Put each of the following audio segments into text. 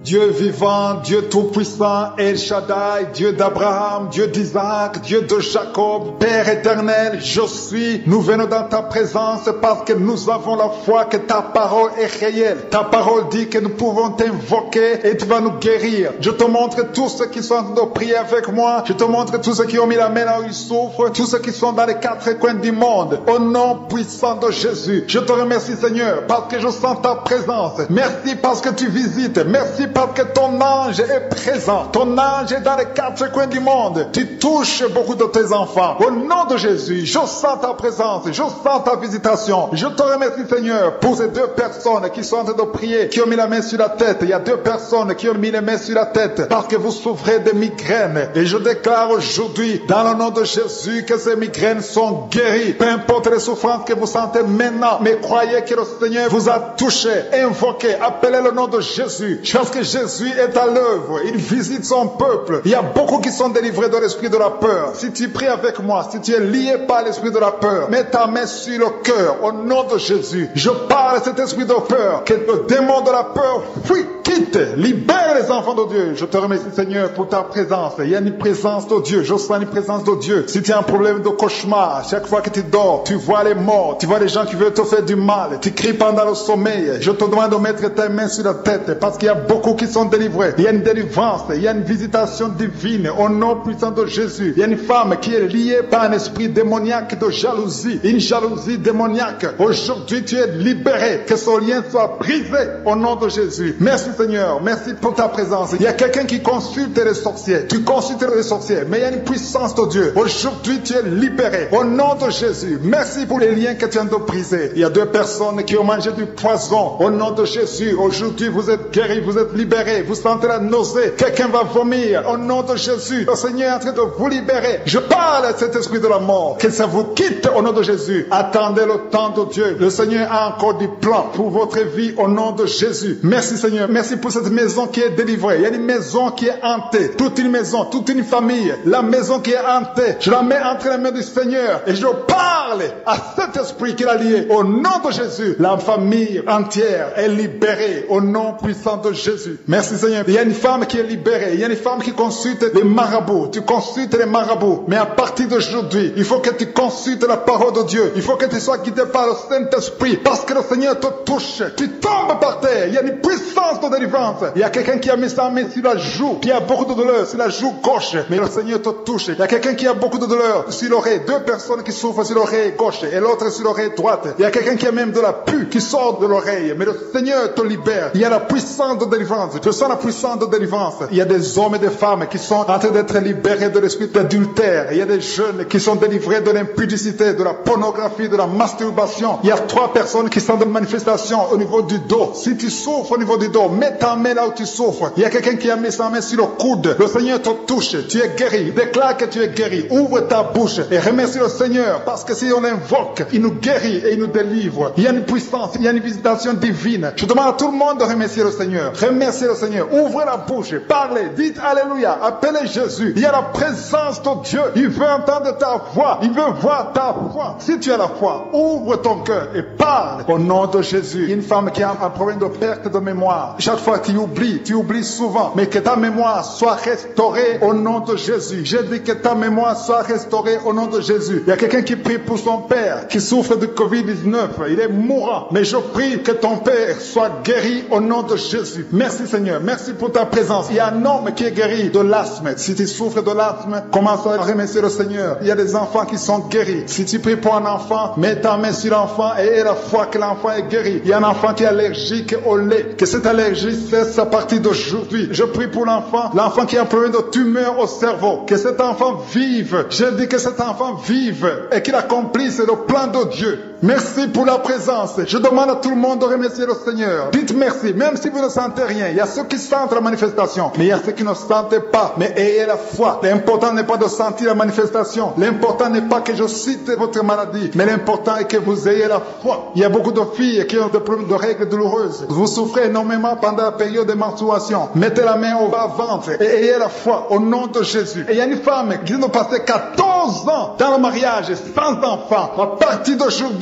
Dieu vivant, Dieu tout-puissant, El Shaddai, Dieu d'Abraham, Dieu d'Isaac, Dieu de Jacob, Père éternel, je suis. Nous venons dans ta présence parce que nous avons la foi que ta parole est réelle. Ta parole dit que nous pouvons t'invoquer et tu vas nous guérir. Je te montre tous ceux qui sont en train de prier avec moi. Je te montre tous ceux qui ont mis la main là où ils souffrent, tous ceux qui sont dans les quatre coins du monde. Au nom puissant de Jésus, je te remercie Seigneur parce que je sens ta présence. Merci parce que tu visites. Merci parce que ton ange est présent. Ton ange est dans les quatre coins du monde. Tu touches beaucoup de tes enfants. Au nom de Jésus, je sens ta présence. Je sens ta visitation. Je te remercie Seigneur pour ces deux personnes qui sont en train de prier, qui ont mis la main sur la tête. Il y a deux personnes qui ont mis les mains sur la tête parce que vous souffrez de migraines. Et je déclare aujourd'hui, dans le nom de Jésus, que ces migraines sont guéries. Peu importe les souffrances que vous sentez maintenant, mais croyez que le Seigneur vous a touché. Invoquez, appelez le nom de Jésus. Parce que Jésus est à l'œuvre. Il visite son peuple. Il y a beaucoup qui sont délivrés de l'esprit de la peur. Si tu pries avec moi, si tu es lié par l'esprit de la peur, mets ta main sur le cœur. Au nom de Jésus, je parle à cet esprit de peur. Que le démon de la peur fuit, quitte, libère les enfants de Dieu. Je te remercie Seigneur pour ta présence. Il y a une présence de Dieu. Je sens une présence de Dieu. Si tu as un problème de cauchemar, chaque fois que tu dors, tu vois les morts, tu vois les gens qui veulent te faire du mal, tu cries pendant le sommeil. Je te demande de mettre tes mains sur la tête parce qu'il y a beaucoup qui sont délivrés. Il y a une délivrance, il y a une visitation divine au nom puissant de Jésus. Il y a une femme qui est liée par un esprit démoniaque de jalousie, une jalousie démoniaque. Aujourd'hui, tu es libéré. Que ce lien soit brisé au nom de Jésus. Merci Seigneur, merci pour ta présence. Il y a quelqu'un qui consulte les sorciers. Tu consultes les sorciers, mais il y a une puissance de Dieu. Aujourd'hui, tu es libéré au nom de Jésus. Merci pour les liens que tu viens de briser. Il y a deux personnes qui ont mangé du poison au nom de Jésus. Aujourd'hui, vous êtes guéris, vous êtes libérés. Vous sentez la nausée. Quelqu'un va vomir au nom de Jésus. Le Seigneur est en train de vous libérer. Je parle à cet esprit de la mort. Que ça vous quitte au nom de Jésus. Attendez le temps de Dieu. Le Seigneur a encore du plan pour votre vie au nom de Jésus. Merci Seigneur. Merci pour cette maison qui est délivrée. Il y a une maison qui est hantée. Toute une maison, toute une famille. La maison qui est hantée. Je la mets entre les mains du Seigneur. Et je parle à cet esprit qui l'a lié. Au nom de Jésus. La famille entière est libérée au nom puissant de Jésus. Merci Seigneur. Il y a une femme qui est libérée. Il y a une femme qui consulte les marabouts. Tu consultes les marabouts. Mais à partir d'aujourd'hui, il faut que tu consultes la parole de Dieu. Il faut que tu sois guidé par le Saint-Esprit. Parce que le Seigneur te touche. Tu tombes par terre. Il y a une puissance de délivrance. Il y a quelqu'un qui a mis sa main sur la joue, qui a beaucoup de douleur sur la joue gauche. Mais le Seigneur te touche. Il y a quelqu'un qui a beaucoup de douleur sur l'oreille. Deux personnes qui souffrent sur l'oreille gauche et l'autre sur l'oreille droite. Il y a quelqu'un qui a même de la pus qui sort de l'oreille. Mais le Seigneur te libère. Il y a la puissance de délivrance. Je sens la puissance de délivrance. Il y a des hommes et des femmes qui sont en train d'être libérés de l'esprit d'adultère. Il y a des jeunes qui sont délivrés de l'impudicité, de la pornographie, de la masturbation. Il y a 3 personnes qui sont de manifestation au niveau du dos. Si tu souffres au niveau du dos, mets ta main là où tu souffres. Il y a quelqu'un qui a mis sa main sur le coude. Le Seigneur te touche. Tu es guéri. Déclare que tu es guéri. Ouvre ta bouche et remercie le Seigneur parce que si on l'invoque, il nous guérit et il nous délivre. Il y a une puissance, il y a une visitation divine. Je demande à tout le monde de remercier le Seigneur. Remerciez le Seigneur. Ouvrez la bouche. Parlez. Dites Alléluia. Appelez Jésus. Il y a la présence de Dieu. Il veut entendre ta voix. Il veut voir ta foi. Si tu as la foi, ouvre ton cœur et parle au nom de Jésus. Il y a une femme qui a un problème de perte de mémoire. Chaque fois tu oublies souvent. Mais que ta mémoire soit restaurée au nom de Jésus. J'ai dit que ta mémoire soit restaurée au nom de Jésus. Il y a quelqu'un qui prie pour son père qui souffre de Covid-19. Il est mourant. Mais je prie que ton père soit guéri au nom de Jésus. Merci Seigneur. Merci pour ta présence. Il y a un homme qui est guéri de l'asthme. Si tu souffres de l'asthme, commence à remercier le Seigneur. Il y a des enfants qui sont guéris. Si tu pries pour un enfant, mets ta main sur l'enfant et aie la foi que l'enfant est guéri. Il y a un enfant qui est allergique au lait. Que cette allergie cesse à partir d'aujourd'hui. Je prie pour l'enfant qui a un problème de tumeur au cerveau. Que cet enfant vive. Je dis que cet enfant vive et qu'il accomplisse le plan de Dieu. Merci pour la présence. Je demande à tout le monde de remercier le Seigneur. Dites merci, même si vous ne sentez rien. Il y a ceux qui sentent la manifestation, mais il y a ceux qui ne sentent pas. Mais ayez la foi. L'important n'est pas de sentir la manifestation. L'important n'est pas que je cite votre maladie, mais l'important est que vous ayez la foi. Il y a beaucoup de filles qui ont des problèmes de règles douloureuses. Vous souffrez énormément pendant la période de menstruation. Mettez la main au bas-ventre et ayez la foi au nom de Jésus. Et il y a une femme qui vient de passer 14 ans dans le mariage sans enfant. À partir d'aujourd'hui,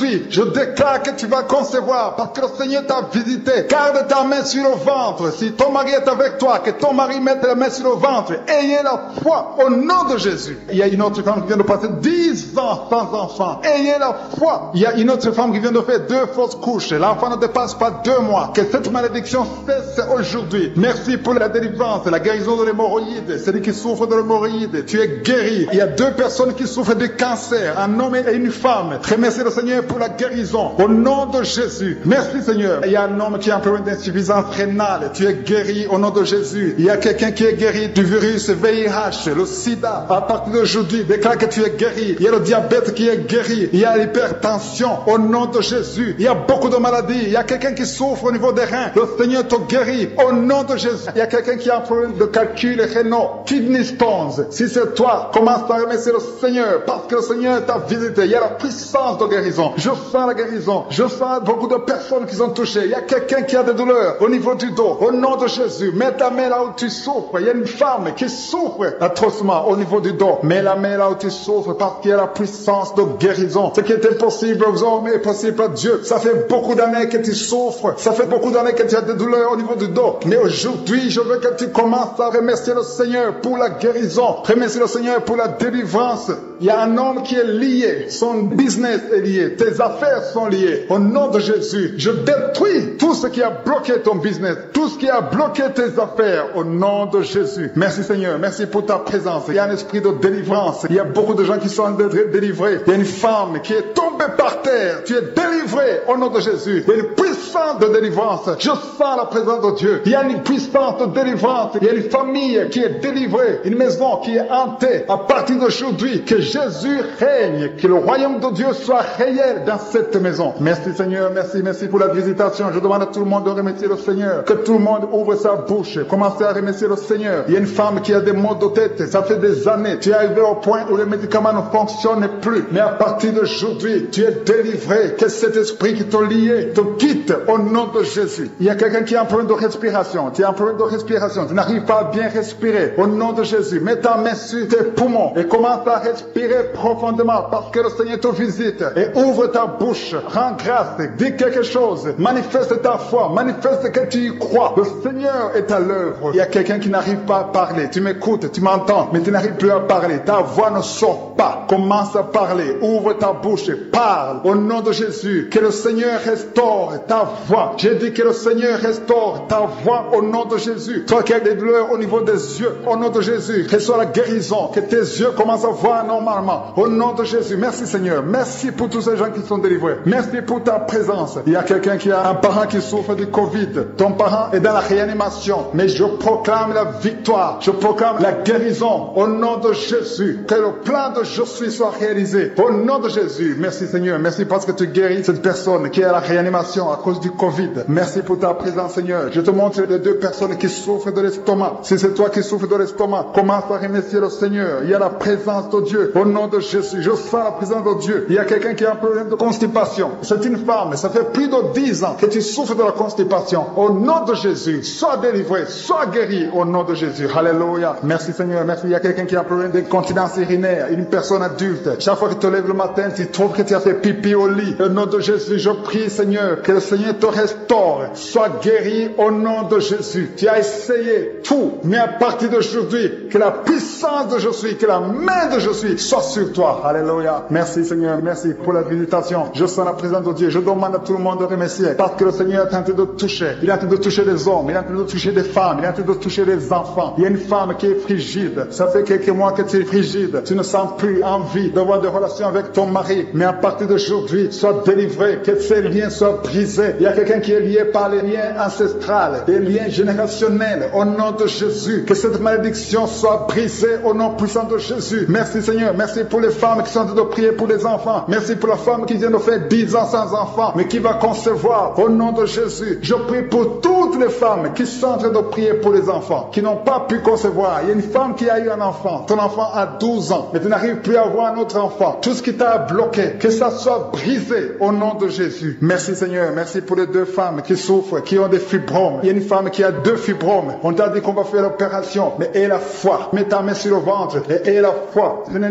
aujourd'hui, je déclare que tu vas concevoir parce que le Seigneur t'a visité. Garde ta main sur le ventre. Si ton mari est avec toi, que ton mari mette la main sur le ventre. Ayez la foi au nom de Jésus. Il y a une autre femme qui vient de passer 10 ans sans enfant. Ayez la foi. Il y a une autre femme qui vient de faire 2 fausses couches. L'enfant ne dépasse pas 2 mois. Que cette malédiction cesse aujourd'hui. Merci pour la délivrance, la guérison de l'hémorroïde. Celui qui souffre de l'hémorroïde, tu es guéri. Il y a 2 personnes qui souffrent de cancer, un homme et une femme. Remercie le Seigneur pour la guérison. Au nom de Jésus. Merci Seigneur. Il y a un homme qui a un problème d'insuffisance rénale. Tu es guéri au nom de Jésus. Il y a quelqu'un qui est guéri du virus VIH, le sida. À partir d'aujourd'hui, déclare que tu es guéri. Il y a le diabète qui est guéri. Il y a l'hypertension au nom de Jésus. Il y a beaucoup de maladies. Il y a quelqu'un qui souffre au niveau des reins. Le Seigneur te guérit au nom de Jésus. Il y a quelqu'un qui a un problème de calcul rénal, kidney stones. Si c'est toi, commence à remercier le Seigneur parce que le Seigneur t'a visité. Il y a la puissance de guérison. Je sens la guérison. Je sens beaucoup de personnes qui sont touchées. Il y a quelqu'un qui a des douleurs au niveau du dos. Au nom de Jésus, mets ta main là où tu souffres. Il y a une femme qui souffre atrocement au niveau du dos. Mets la main là où tu souffres parce qu'il y a la puissance de guérison. Ce qui est impossible aux hommes est possible à Dieu. Ça fait beaucoup d'années que tu souffres. Ça fait beaucoup d'années que tu as des douleurs au niveau du dos. Mais aujourd'hui, je veux que tu commences à remercier le Seigneur pour la guérison. Remercier le Seigneur pour la délivrance. Il y a un homme qui est lié. Son business est lié. Tes affaires sont liées. Au nom de Jésus, je détruis tout ce qui a bloqué ton business. Tout ce qui a bloqué tes affaires. Au nom de Jésus. Merci Seigneur. Merci pour ta présence. Il y a un esprit de délivrance. Il y a beaucoup de gens qui sont délivrés. Il y a une femme qui est tombée par terre. Tu es délivré au nom de Jésus. Il y a une puissance de délivrance. Je sens la présence de Dieu. Il y a une puissance de délivrance. Il y a une famille qui est délivrée. Une maison qui est hantée. À partir d'aujourd'hui, que Jésus règne. Que le royaume de Dieu soit réel dans cette maison. Merci Seigneur. Merci pour la visitation. Je demande à tout le monde de remercier le Seigneur. Que tout le monde ouvre sa bouche. Commencez à remercier le Seigneur. Il y a une femme qui a des maux de tête. Ça fait des années. Tu es arrivé au point où les médicaments ne fonctionnent plus. Mais à partir d'aujourd'hui, tu es délivré. Que cet esprit qui t'a lié te quitte au nom de Jésus. Il y a quelqu'un qui a un problème de respiration. Tu as un problème de respiration. Tu n'arrives pas à bien respirer. Au nom de Jésus, mets ta main sur tes poumons et commence à respirer profondément parce que le Seigneur te visite. Et ouvre ta bouche. Rends grâce. Dis quelque chose. Manifeste ta foi. Manifeste que tu y crois. Le Seigneur est à l'œuvre. Il y a quelqu'un qui n'arrive pas à parler. Tu m'écoutes, tu m'entends, mais tu n'arrives plus à parler. Ta voix ne sort pas. Commence à parler. Ouvre ta bouche et parle. Au nom de Jésus, que le Seigneur restaure ta voix. J'ai dit que le Seigneur restaure ta voix au nom de Jésus. Toi qui as des douleurs au niveau des yeux, au nom de Jésus, que ce soit la guérison, que tes yeux commencent à voir normalement. Au nom de Jésus, merci Seigneur. Merci pour tous ces gens qui sont délivrés. Merci pour ta présence. Il y a quelqu'un qui a un parent qui souffre du Covid. Ton parent est dans la réanimation. Mais je proclame la victoire. Je proclame la guérison au nom de Jésus. Que le plan de Josué soit réalisé. Au nom de Jésus. Merci Seigneur. Merci parce que tu guéris cette personne qui est à la réanimation à cause du Covid. Merci pour ta présence Seigneur. Je te montre les 2 personnes qui souffrent de l'estomac. Si c'est toi qui souffres de l'estomac, commence à remercier le Seigneur. Il y a la présence de Dieu. Au nom de Jésus, je sens la présence de Dieu. Il y a quelqu'un qui a un problème de constipation. C'est une femme. Ça fait plus de 10 ans que tu souffres de la constipation. Au nom de Jésus, sois délivré, sois guéri au nom de Jésus. Alléluia. Merci Seigneur. Merci. Il y a quelqu'un qui a un problème d'incontinence urinaire. Une personne adulte. Chaque fois que tu te lèves le matin, tu trouves que tu as fait pipi au lit. Au nom de Jésus, je prie Seigneur, que le Seigneur te restaure. Sois guéri au nom de Jésus. Tu as essayé tout, mais à partir d'aujourd'hui, que la puissance de Jésus, que la main de Jésus soit sur toi. Alléluia. Merci Seigneur. Merci pour la visitation. Je sens la présence de Dieu. Je demande à tout le monde de remercier parce que le Seigneur est en train de toucher. Il est en train de toucher les hommes. Il est en train de toucher des femmes. Il est en train de toucher les enfants. Il y a une femme qui est frigide. Ça fait quelques mois que tu es frigide. Tu ne sens plus envie d'avoir des relations avec ton mari. Mais à partir d'aujourd'hui, sois délivré. Que ces liens soient brisés. Il y a quelqu'un qui est lié par les liens ancestrales, les liens générationnels. Au nom de Jésus, que cette malédiction soit brisée au nom puissant de Jésus. Merci Seigneur. Merci pour les femmes qui sont en train de prier pour les enfants. Merci pour la femme qui vient de faire 10 ans sans enfant, mais qui va concevoir. Au nom de Jésus, je prie pour toutes les femmes qui sont en train de prier pour les enfants, qui n'ont pas pu concevoir. Il y a une femme qui a eu un enfant. Ton enfant a 12 ans, mais tu n'arrives plus à avoir un autre enfant. Tout ce qui t'a bloqué, que ça soit brisé au nom de Jésus. Merci Seigneur. Merci pour les 2 femmes qui souffrent, qui ont des fibromes. Il y a une femme qui a 2 fibromes. On t'a dit qu'on va faire l'opération, mais aie la foi. Mets ta main sur le ventre et aie la foi. Ce n'est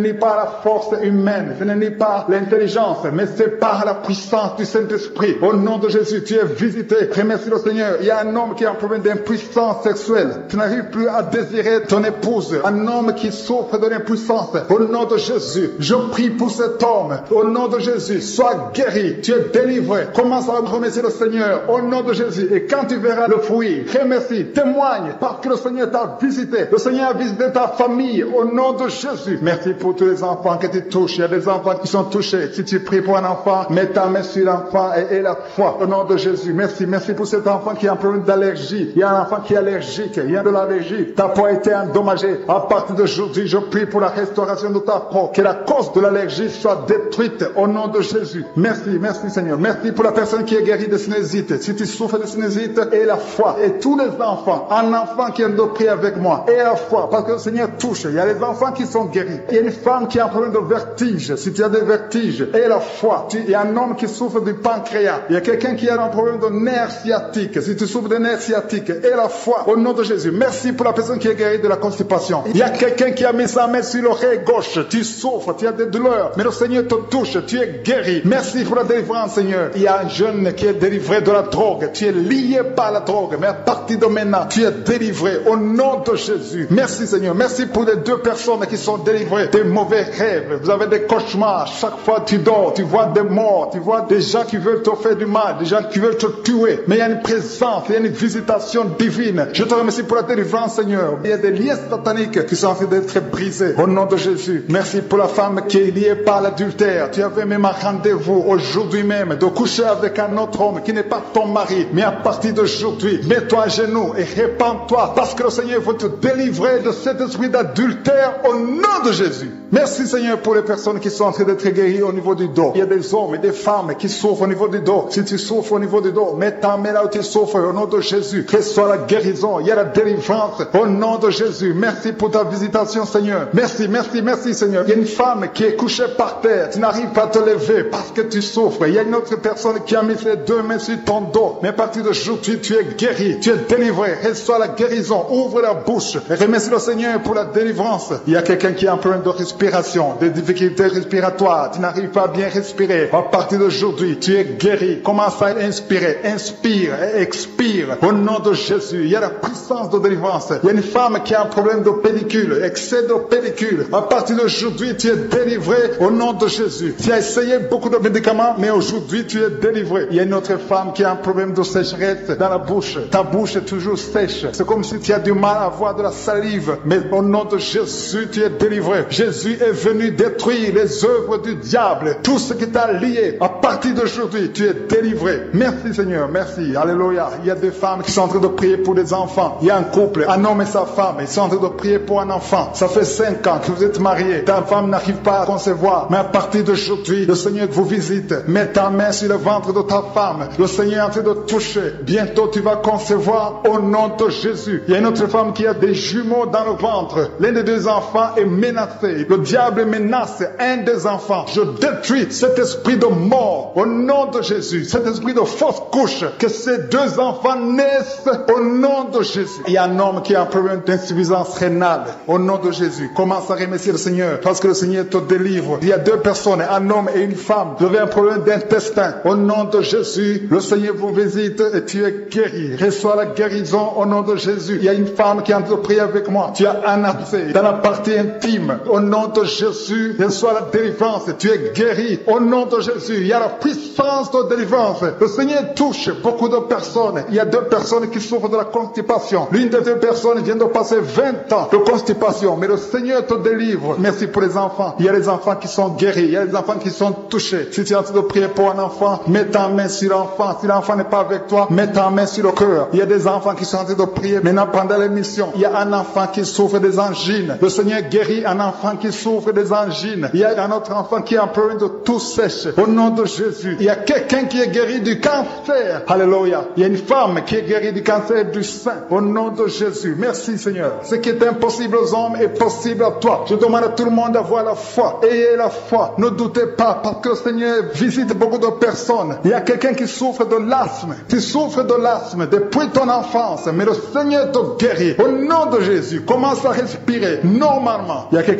ni par la force humaine, ce n'est ni par l'intelligence, mais c'est par la puissance du Saint-Esprit. Au nom de Jésus, tu es visité. Remercie le Seigneur. Il y a un homme qui a un problème d'impuissance sexuelle. Tu n'arrives plus à désirer ton épouse. Un homme qui souffre de l'impuissance. Au nom de Jésus, je prie pour cet homme. Au nom de Jésus, sois guéri. Tu es délivré. Commence à remercier le Seigneur. Au nom de Jésus. Et quand tu verras le fruit, remercie, témoigne, parce que le Seigneur t'a visité. Le Seigneur a visité ta famille. Au nom de Jésus. Merci pour tous les enfants que tu touches. Il y a des enfants qui sont touchés. Si tu pries pour un enfant, mets ta main sur l'enfant et la foi. Au nom de Jésus. Merci. Merci pour cet enfant qui a un problème d'allergie. Il y a un enfant qui est allergique. Il y a de l'allergie. Ta peau a été endommagée. À partir d'aujourd'hui, je prie pour la restauration de ta peau. Que la cause de l'allergie soit détruite. Au nom de Jésus. Merci. Merci Seigneur. Merci pour la personne qui est guérie de sinusite. Si tu souffres de sinusite, et la foi. Et tous les enfants. Un enfant qui vient de prier avec moi. Et la foi. Parce que le Seigneur touche. Il y a les enfants qui sont guéris. Il y a une femme qui a un problème de vertige. Si tu as des vertiges, et la foi. Il y a un homme qui souffre du pancréas. Il y a quelqu'un qui a un problème de nerf sciatique. Si tu souffres de nerf sciatique, et la foi. Au nom de Jésus. Merci pour la personne qui est guérie de la constipation. Il y a quelqu'un qui a mis sa main sur l'oreille gauche. Tu souffres, tu as des douleurs. Mais le Seigneur te touche. Tu es guéri. Merci pour la délivrance, Seigneur. Il y a un jeune qui est délivré de la drogue. Tu es lié par la drogue. Mais à partir de maintenant, tu es délivré. Au nom de Jésus. Merci, Seigneur. Merci pour les deux personnes qui sont délivrées des mauvais rêves. Vous avez des cauchemars. Chaque fois tu dors, tu vois des morts, tu vois des gens qui veulent te faire du mal, des gens qui veulent te tuer. Mais il y a une présence, il y a une visitation divine. Je te remercie pour la délivrance, Seigneur. Il y a des liens sataniques qui sont en train d'être brisés. Au nom de Jésus. Merci pour la femme qui est liée par l'adultère. Tu avais même un rendez-vous aujourd'hui même de coucher avec un autre homme qui n'est pas ton mari. Mais à partir d'aujourd'hui, mets-toi à genoux et répands-toi parce que le Seigneur veut te délivrer de cet esprit d'adultère au nom de Jésus. Merci Seigneur pour les personnes qui sont en train d'être guéries au niveau du dos. Il y a des hommes et des femmes qui souffrent au niveau du dos. Si tu souffres au niveau du dos, mets ta main là où tu souffres au nom de Jésus. Que ce soit la guérison, il y a la délivrance au nom de Jésus. Merci pour ta visitation Seigneur. Merci, merci, merci Seigneur. Il y a une femme qui est couchée par terre. Tu n'arrives pas à te lever parce que tu souffres. Il y a une autre personne qui a mis ses deux mains sur ton dos. Mais à partir d'aujourd'hui, tu es guéri, tu es délivré. Reçois la guérison. Ouvre la bouche. Et remercie le Seigneur pour la délivrance. Il y a quelqu'un qui a un problème de respiration, des difficultés respiratoires. Tu n'arrives pas à bien respirer. À partir d'aujourd'hui, tu es guéri. Commence à inspirer. Inspire et expire. Au nom de Jésus, il y a la puissance de délivrance. Il y a une femme qui a un problème de pellicule, excès de pellicule. À partir d'aujourd'hui, tu es délivré au nom de Jésus. Tu as essayé beaucoup de médicaments, mais aujourd'hui, tu es délivré. Il y a une autre femme qui a un problème de sécheresse dans la bouche. Ta bouche est toujours sèche. C'est comme si tu as du mal à avoir de la salive. Mais au nom de Jésus, tu es délivré. Jésus est venu détruire les œuvres du diable. Tout ce qui t'a lié. À partir d'aujourd'hui, tu es délivré. Merci Seigneur, merci. Alléluia. Il y a des femmes qui sont en train de prier pour des enfants. Il y a un couple, un homme et sa femme. Ils sont en train de prier pour un enfant. Ça fait 5 ans que vous êtes mariés. Ta femme n'arrive pas à concevoir. Mais à partir d'aujourd'hui, le Seigneur vous visite. Mets ta main sur le ventre de ta femme. Le Seigneur est en train de toucher. Bientôt, tu vas concevoir au nom de Jésus. Il y a une autre femme qui a des jumeaux dans le ventre. L'un des deux enfants est menacé. Le diable menace un des enfants. Je détruis cet esprit de mort au nom de Jésus. Cet esprit de fausse couche. Que ces deux enfants naissent au nom de Jésus. Il y a un homme qui a un problème d'insuffisance rénale. Au nom de Jésus. Commence à remercier le Seigneur parce que le Seigneur te délivre. Il y a deux personnes, un homme et une femme. Vous avez un problème d'intestin. Au nom de Jésus, le Seigneur vous visite et tu es guéri. Reçois la guérison au nom de Jésus. Il y a une femme qui est en train de prier avec moi. Tu as un abcès dans la partie intime. Au nom de Jésus, reçois la délivrance. Tu es guéri. Au nom de Jésus, il y a la puissance de délivrance. Le Seigneur touche beaucoup de personnes. Il y a deux personnes qui souffrent de la constipation. L'une des deux personnes vient de passer 20 ans de constipation. Mais le Seigneur te délivre. Merci pour les enfants. Il y a les enfants qui sont guéris. Il y a les enfants qui sont touchés. Si tu es en train de prier pour un enfant, mets ta main sur l'enfant. Si l'enfant n'est pas avec toi, mets ta main sur le cœur. Il y a des enfants qui sont en train de prier. Maintenant, pendant l'émission, il y a un enfant qui souffre des angines. Le Seigneur guérit un enfant qui souffre des angines. Il y a un autre enfant qui a un problème de tout sèche. Au nom de Jésus, il y a quelqu'un qui est guéri du cancer. Alléluia. Il y a une femme qui est guérie du cancer du sein. Au nom de Jésus. Merci Seigneur. Ce qui est impossible aux hommes est possible à toi. Je demande à tout le monde d'avoir la foi. Ayez la foi. Ne doutez pas parce que le Seigneur visite beaucoup de personnes. Il y a quelqu'un qui souffre de l'asthme. Tu souffres de l'asthme depuis ton enfance. Mais le Seigneur te guérit. Au nom de Jésus, commence à respirer normalement. Il y a quelqu'un qui est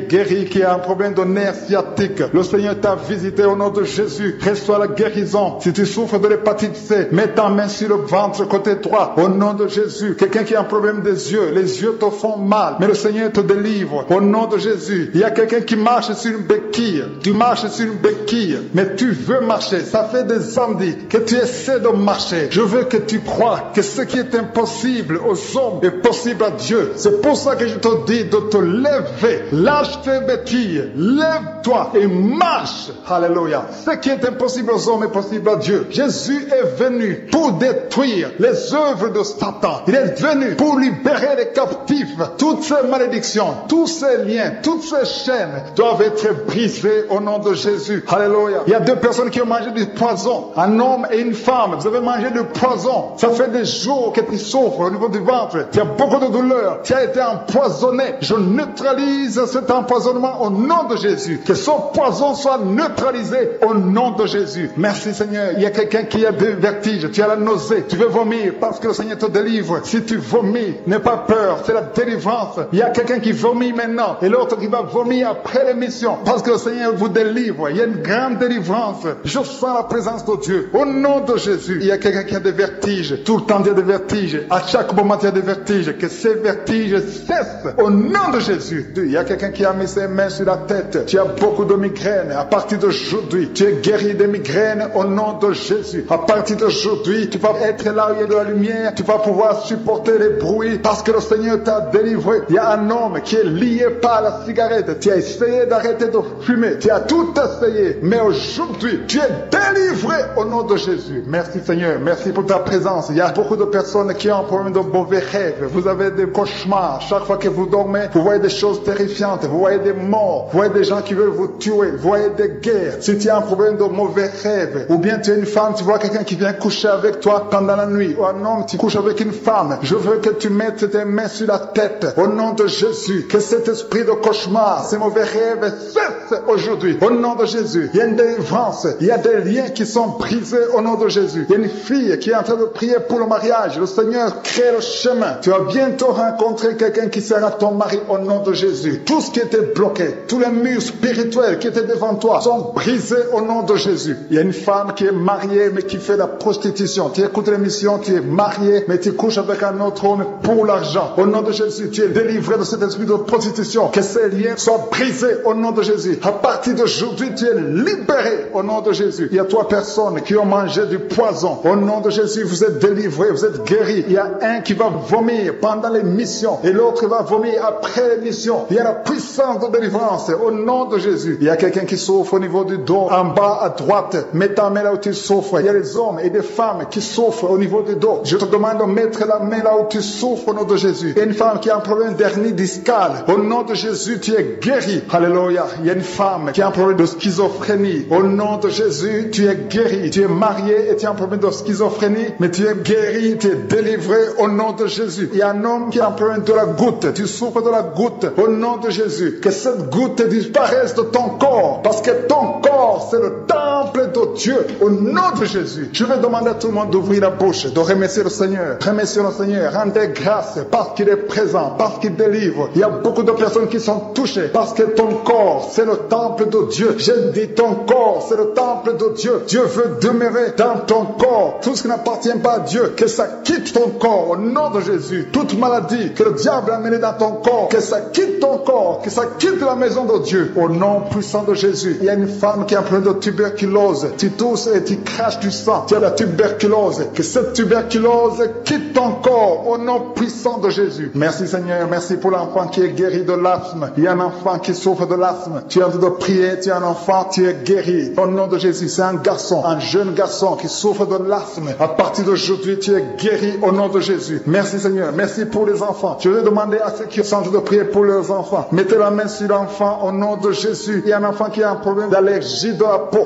guéri, qui a un problème de nerf sciatique, le Seigneur t'a visité au nom de Jésus. Reçois la guérison. Si tu souffres de l'hépatite C, mets ta main sur le ventre côté droit au nom de Jésus. Quelqu'un qui a un problème des yeux, les yeux te font mal, mais le Seigneur te délivre au nom de Jésus. Il y a quelqu'un qui marche sur une béquille. Tu marches sur une béquille, mais tu veux marcher. Ça fait des samedis que tu essaies de marcher. Je veux que tu crois que ce qui est impossible aux hommes est possible à Dieu. C'est pour ça que je te dis de te lever. Lâche tes béquilles, lève-toi et marche. Alléluia. Ce qui est impossible aux hommes est possible à Dieu. Jésus est venu pour détruire les œuvres de Satan. Il est venu pour libérer les captifs. Toutes ces malédictions, tous ces liens, toutes ces chaînes doivent être brisées au nom de Jésus. Alléluia. Il y a deux personnes qui ont mangé du poison, un homme et une femme. Vous avez mangé du poison. Ça fait des jours que tu souffres au niveau du ventre. Tu as beaucoup de douleur. Tu as été empoisonné. Je neutralise cet empoisonnement au nom de Jésus. Que ce poison soit neutralisé au nom de Jésus. Merci Seigneur. Il y a quelqu'un qui a des vertiges. Tu as la nausée. Tu veux vomir parce que le Seigneur te délivre. Si tu vomis, n'aie pas peur. C'est la délivrance. Il y a quelqu'un qui vomit maintenant et l'autre qui va vomir après l'émission parce que le Seigneur vous délivre. Il y a une grande délivrance. Je sens la présence de Dieu. Au nom de Jésus, il y a quelqu'un qui a des vertiges. Tout le temps, il y a des vertiges. À chaque moment, il y a des vertiges. Que ces vertiges cessent. Au nom de Jésus. Il y a quelqu'un qui a mis ses mains sur la tête. Tu as beaucoup de migraines. À partir d'aujourd'hui, tu es guéri des migraines au nom de Jésus. À partir d'aujourd'hui, tu vas être là où il y a de la lumière. Tu vas pouvoir supporter les bruits parce que le Seigneur t'a délivré. Il y a un homme qui est lié par la cigarette. Tu as essayé d'arrêter de fumer. Tu as tout essayé. Mais aujourd'hui, tu es délivré au nom de Jésus. Merci Seigneur. Merci pour ta présence. Il y a beaucoup de personnes qui ont un problème de mauvais rêves. Vous avez des cauchemars. Chaque fois que vous dormez, vous voyez des choses terrifiantes. Vous voyez des morts. Vous voyez des gens qui veulent vous tuer. Vous voyez des guerres. Si tu as un problème de mauvais rêves, ou bien tu es une femme, tu vois quelqu'un qui vient coucher avec toi pendant la nuit, ou un homme, tu couches avec une femme, je veux que tu mettes tes mains sur la tête au nom de Jésus. Que cet esprit de cauchemar, ces mauvais rêves cessent aujourd'hui au nom de Jésus. Il y a une délivrance. Il y a des liens qui sont brisés au nom de Jésus. Il y a une fille qui est en train de prier pour le mariage. Le Seigneur crée le chemin. Tu vas bientôt rencontrer quelqu'un qui sera ton mari au nom de Jésus. Tout ce qui était bloqué, tous les murs spirituels qui étaient devant toi sont brisés au nom de Jésus. Il y a une femme qui est mariée mais qui fait la prostitution. Tu écoutes l'émission, tu es marié mais tu couches avec un autre homme pour l'argent. Au nom de Jésus, tu es délivré de cet esprit de prostitution. Que ces liens soient brisés au nom de Jésus. À partir d'aujourd'hui, tu es libéré au nom de Jésus. Il y a 3 personnes qui ont mangé du poison. Au nom de Jésus, vous êtes délivrés, vous êtes guéris. Il y a un qui va vomir pendant l'émission et l'autre va vomir après l'émission. Il y a la puissance de délivrance au nom de Jésus. Il y a quelqu'un qui souffre au niveau du dos, en bas à droite. Mets ta main là où tu souffres. Il y a des hommes et des femmes qui souffrent au niveau du dos. Je te demande de mettre la main là où tu souffres au nom de Jésus. Il y a une femme qui a un problème d'hernie discale. Au nom de Jésus, tu es guéri. Alléluia. Il y a une femme qui a un problème de schizophrénie. Au nom de Jésus, tu es guéri. Tu es marié et tu as un problème de schizophrénie, mais tu es guéri, tu es délivré au nom de Jésus. Il y a un homme qui a un problème de la goutte. Tu souffres de la goutte. Au nom de Jésus, que cette goutte disparaisse de ton corps, parce que ton corps, c'est le temple de Dieu. Au nom de Jésus, je vais demander à tout le monde d'ouvrir la bouche, de remercier le Seigneur. Remercier le Seigneur. Rendez grâce parce qu'il est présent, parce qu'il délivre. Il y a beaucoup de personnes qui sont touchées parce que ton corps, c'est le temple de Dieu. Je dis ton corps, c'est le temple de Dieu. Dieu veut demeurer dans ton corps. Tout ce qui n'appartient pas à Dieu, que ça quitte ton corps au nom de Jésus. Toute maladie que le diable a amenée dans ton corps, que ça quitte ton corps, que ça quitte la maison de Dieu au nom puissant de Jésus. Il y a une femme qui a un problème de tuberculose. Tu tousses et tu craches du sang. Tu as la tuberculose. Que cette tuberculose quitte ton corps au nom puissant de Jésus. Merci Seigneur. Merci pour l'enfant qui est guéri de l'asthme. Il y a un enfant qui souffre de l'asthme. Tu es en train de prier. Tu es un enfant, tu es guéri. Au nom de Jésus, c'est un garçon, un jeune garçon qui souffre de l'asthme. À partir d'aujourd'hui, tu es guéri au nom de Jésus. Merci Seigneur. Merci pour les enfants. Je vais demander à ceux qui sont en train de prier pour leurs enfants. Mettez la main sur l'enfant au nom de Jésus. Il y a un enfant qui a un problème d'allergie de la peau. Sa maman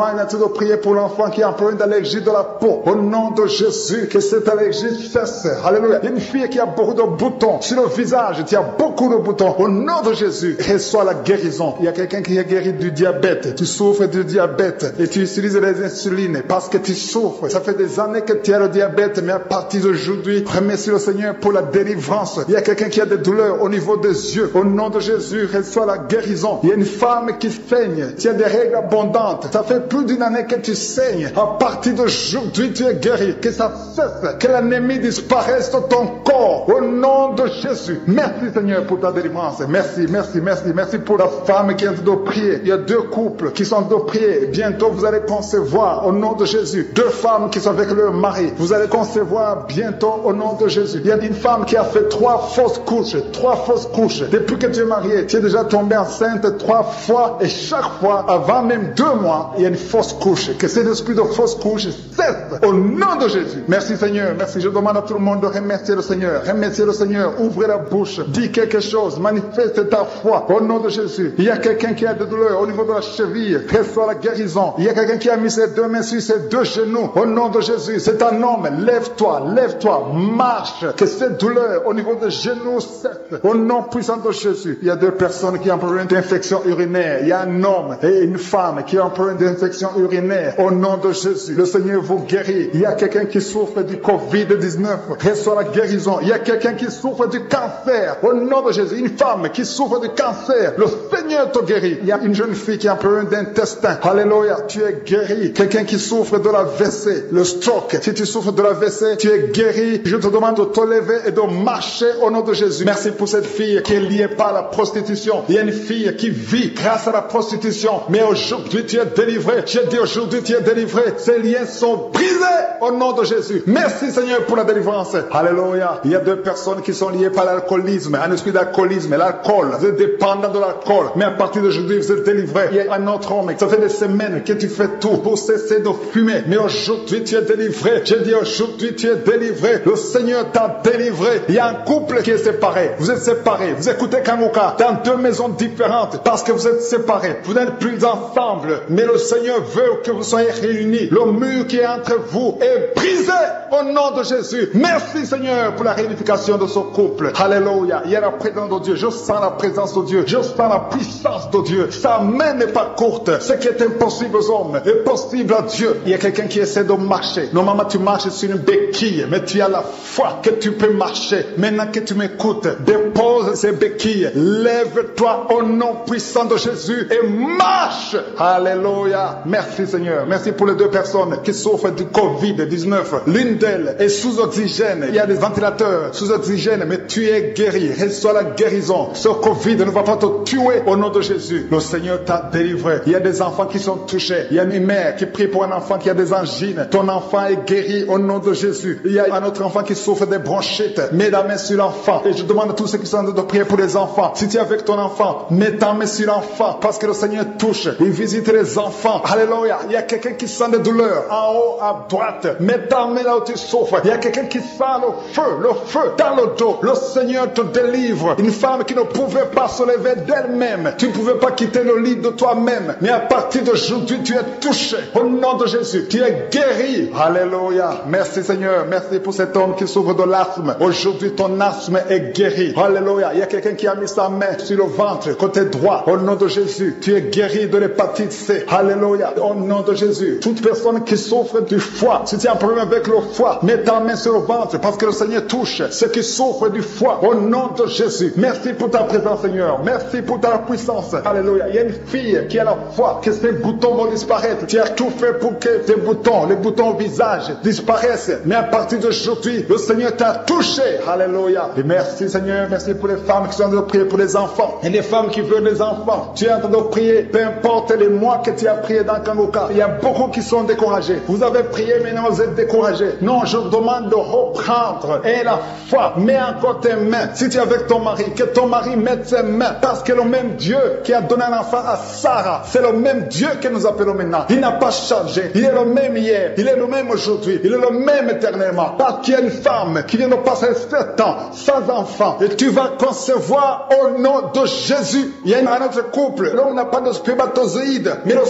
moi, il est en train de prier pour l'enfant qui a un problème d'allergie de la peau. Au nom de Jésus, que cette allergie cesse. Alléluia. Il y a une fille qui a beaucoup de boutons sur le visage. Tu as beaucoup de boutons. Au nom de Jésus, reçois la guérison. Il y a quelqu'un qui est guéri du diabète. Tu souffres du diabète et tu utilises les insulines parce que tu souffres. Ça fait des années que tu as le diabète, mais à partir d'aujourd'hui, remercie le Seigneur pour la délivrance. Il y a quelqu'un qui a des douleurs au niveau des yeux. Au nom de Jésus, reçois la guérison. Il y a une femme qui saigne. Tu as des règles abondantes. Ça fait plus d'une année que tu saignes. À partir d'aujourd'hui, tu es guéri. Que ça cesse. Que l'anémie disparaisse de ton corps. Au nom de Jésus. Merci Seigneur pour ta délivrance. Merci, merci, merci. Merci pour la femme qui est en train de prier. Il y a 2 couples qui sont en train de prier. Bientôt, vous allez concevoir au nom de Jésus. 2 femmes qui sont avec leur mari. Vous allez concevoir bientôt au nom de Jésus. Il y a une femme qui a fait 3 fausses couches. 3 fausses couches. Depuis que tu es marié, tu es déjà tombé enceinte 3 fois. Et chaque fois, avant même 2 mois, il y a une fausse couche. Que cet esprit de fausse couche cesse au nom de Jésus. Merci Seigneur. Merci. Je demande à tout le monde de remercier le Seigneur. Remercier le Seigneur. Ouvrez la bouche. Dis quelque chose. Manifeste ta foi au nom de Jésus. Il y a quelqu'un qui a des douleurs au niveau de la cheville. Reçois la guérison. Il y a quelqu'un qui a mis ses 2 mains sur ses 2 genoux. Au nom de Jésus. C'est un homme. Lève-toi. Lève-toi. Marche. Que cette douleur au niveau des genoux cesse. Au nom puissant de Jésus. Il y a 2 personnes qui ont un problème d'infection urinaire. Il y a un homme et une femme qui ont un problème d'infection urinaire. Au nom de Jésus. Le Seigneur vous guérit. Il y a quelqu'un qui souffre du Covid-19. Reçois la guérison. Il y a quelqu'un qui souffre du cancer. Au nom de Jésus. Une femme qui souffre du cancer. Le Seigneur te guérit. Il y a une jeune fille qui a un problème d'intestin. Alléluia. Tu es guéri. Quelqu'un qui souffre de la WC. Le stroke. Si tu souffres de la WC, tu es guéri. Je te demande de te lever et de marcher au nom de Jésus. Merci pour cette fille qui est liée par la prostitution. Il y a une fille qui vit grâce à la prostitution. Mais aujourd'hui, tu es délivré. J'ai dit aujourd'hui, tu es délivré. Ces liens sont brisés au nom de Jésus. Merci Seigneur pour la délivrance. Alléluia. Il y a 2 personnes qui sont liées par l'alcoolisme, un esprit d'alcoolisme, l'alcool. Vous êtes dépendant de l'alcool. Mais à partir d'aujourd'hui, vous êtes délivré. Il y a un autre homme. Ça fait des semaines que tu fais tout pour cesser de fumer. Mais aujourd'hui, tu es délivré. J'ai dit aujourd'hui, tu es délivré. Le Seigneur t'a délivré. Il y a un couple qui est séparé. Vous êtes séparés. Vous écoutez Kangoka dans 2 maisons différentes parce que vous êtes séparés. Vous n'êtes plus ensemble. Mais le Seigneur veut que vous soyez réunis. Le mur qui est entre vous est brisé au nom de Jésus. Merci Seigneur pour la réunification de ce couple. Alléluia. Il y a la présence de Dieu. Je sens la présence de Dieu. Je sens la puissance de Dieu. Sa main n'est pas courte. Ce qui est impossible aux hommes est possible à Dieu. Il y a quelqu'un qui essaie de marcher. Normalement, tu marches sur une béquille, mais tu as la foi que tu peux marcher. Maintenant que tu m'écoutes, dépose ces béquilles. Lève-toi au nom puissant de Jésus et marche. Alléluia. Merci Seigneur. Merci pour les 2 personnes qui souffrent du Covid-19. L'une d'elles est sous oxygène. Il y a des ventilateurs sous oxygène, mais tu es guéri. Reçois la guérison. Ce Covid ne va pas te tuer au nom de Jésus. Le Seigneur t'a délivré. Il y a des enfants qui sont touchés. Il y a une mère qui prie pour un enfant qui a des angines. Ton enfant est guéri au nom de Jésus. Il y a un autre enfant qui souffre des bronchites. Mets la main sur l'enfant. Et je demande à tous ceux qui sont en train de prier pour les enfants. Si tu es avec ton enfant, mets ta main sur l'enfant parce que le Seigneur touche. Il visite les enfants. Alléluia. Il y a quelqu'un qui sent des douleurs en haut à droite. Mets ta main là où tu souffres. Il y a quelqu'un qui sent le feu dans le dos. Le Seigneur te délivre. Une femme qui ne pouvait pas se lever d'elle-même. Tu ne pouvais pas quitter le lit de toi-même. Mais à partir d'aujourd'hui, tu es touché. Au nom de Jésus, tu es guéri. Alléluia. Merci Seigneur. Merci pour cet homme qui souffre de l'asthme. Aujourd'hui, ton asthme est guéri. Alléluia. Il y a quelqu'un qui a mis sa main sur le ventre, côté droit. Au nom de Jésus, tu es guéri de l'hépatite C. Alléluia. Au nom de Jésus. Toute personne qui souffre du foie, si tu as un problème avec le foie, mets ta main sur le ventre parce que le Seigneur touche ceux qui souffrent du foie. Au nom de Jésus. Merci pour ta présence Seigneur. Merci pour ta puissance. Alléluia. Il y a une fille qui a la foi que ses boutons vont disparaître. Tu as tout fait pour que tes boutons, les boutons au visage disparaissent. Mais à partir d'aujourd'hui, le Seigneur t'a touché. Alléluia. Et merci Seigneur. Merci pour les femmes qui sont en train de prier pour les enfants. Et les femmes qui veulent des enfants. Tu es en train de prier. Peu importe les mois que tu as prié dans Kangoka. Il y a beaucoup qui sont découragés. Vous avez prié, maintenant vous êtes découragés. Non, je demande de reprendre. Et la foi. Mets encore tes mains. Si tu es avec ton mari, que ton mari mette ses mains. Parce que le même Dieu qui a donné un enfant à Sarah, c'est le même Dieu que nous appelons maintenant. Il n'a pas changé. Il est le même hier. Il est le même aujourd'hui. Il est le même éternellement. Parce qu'il y a une femme qui vient de passer 7 ans sans enfant. Et tu vas concevoir au nom de Jésus. Il y a un autre couple. L'homme n'a pas de spermatozoïde. Mais le Seigneur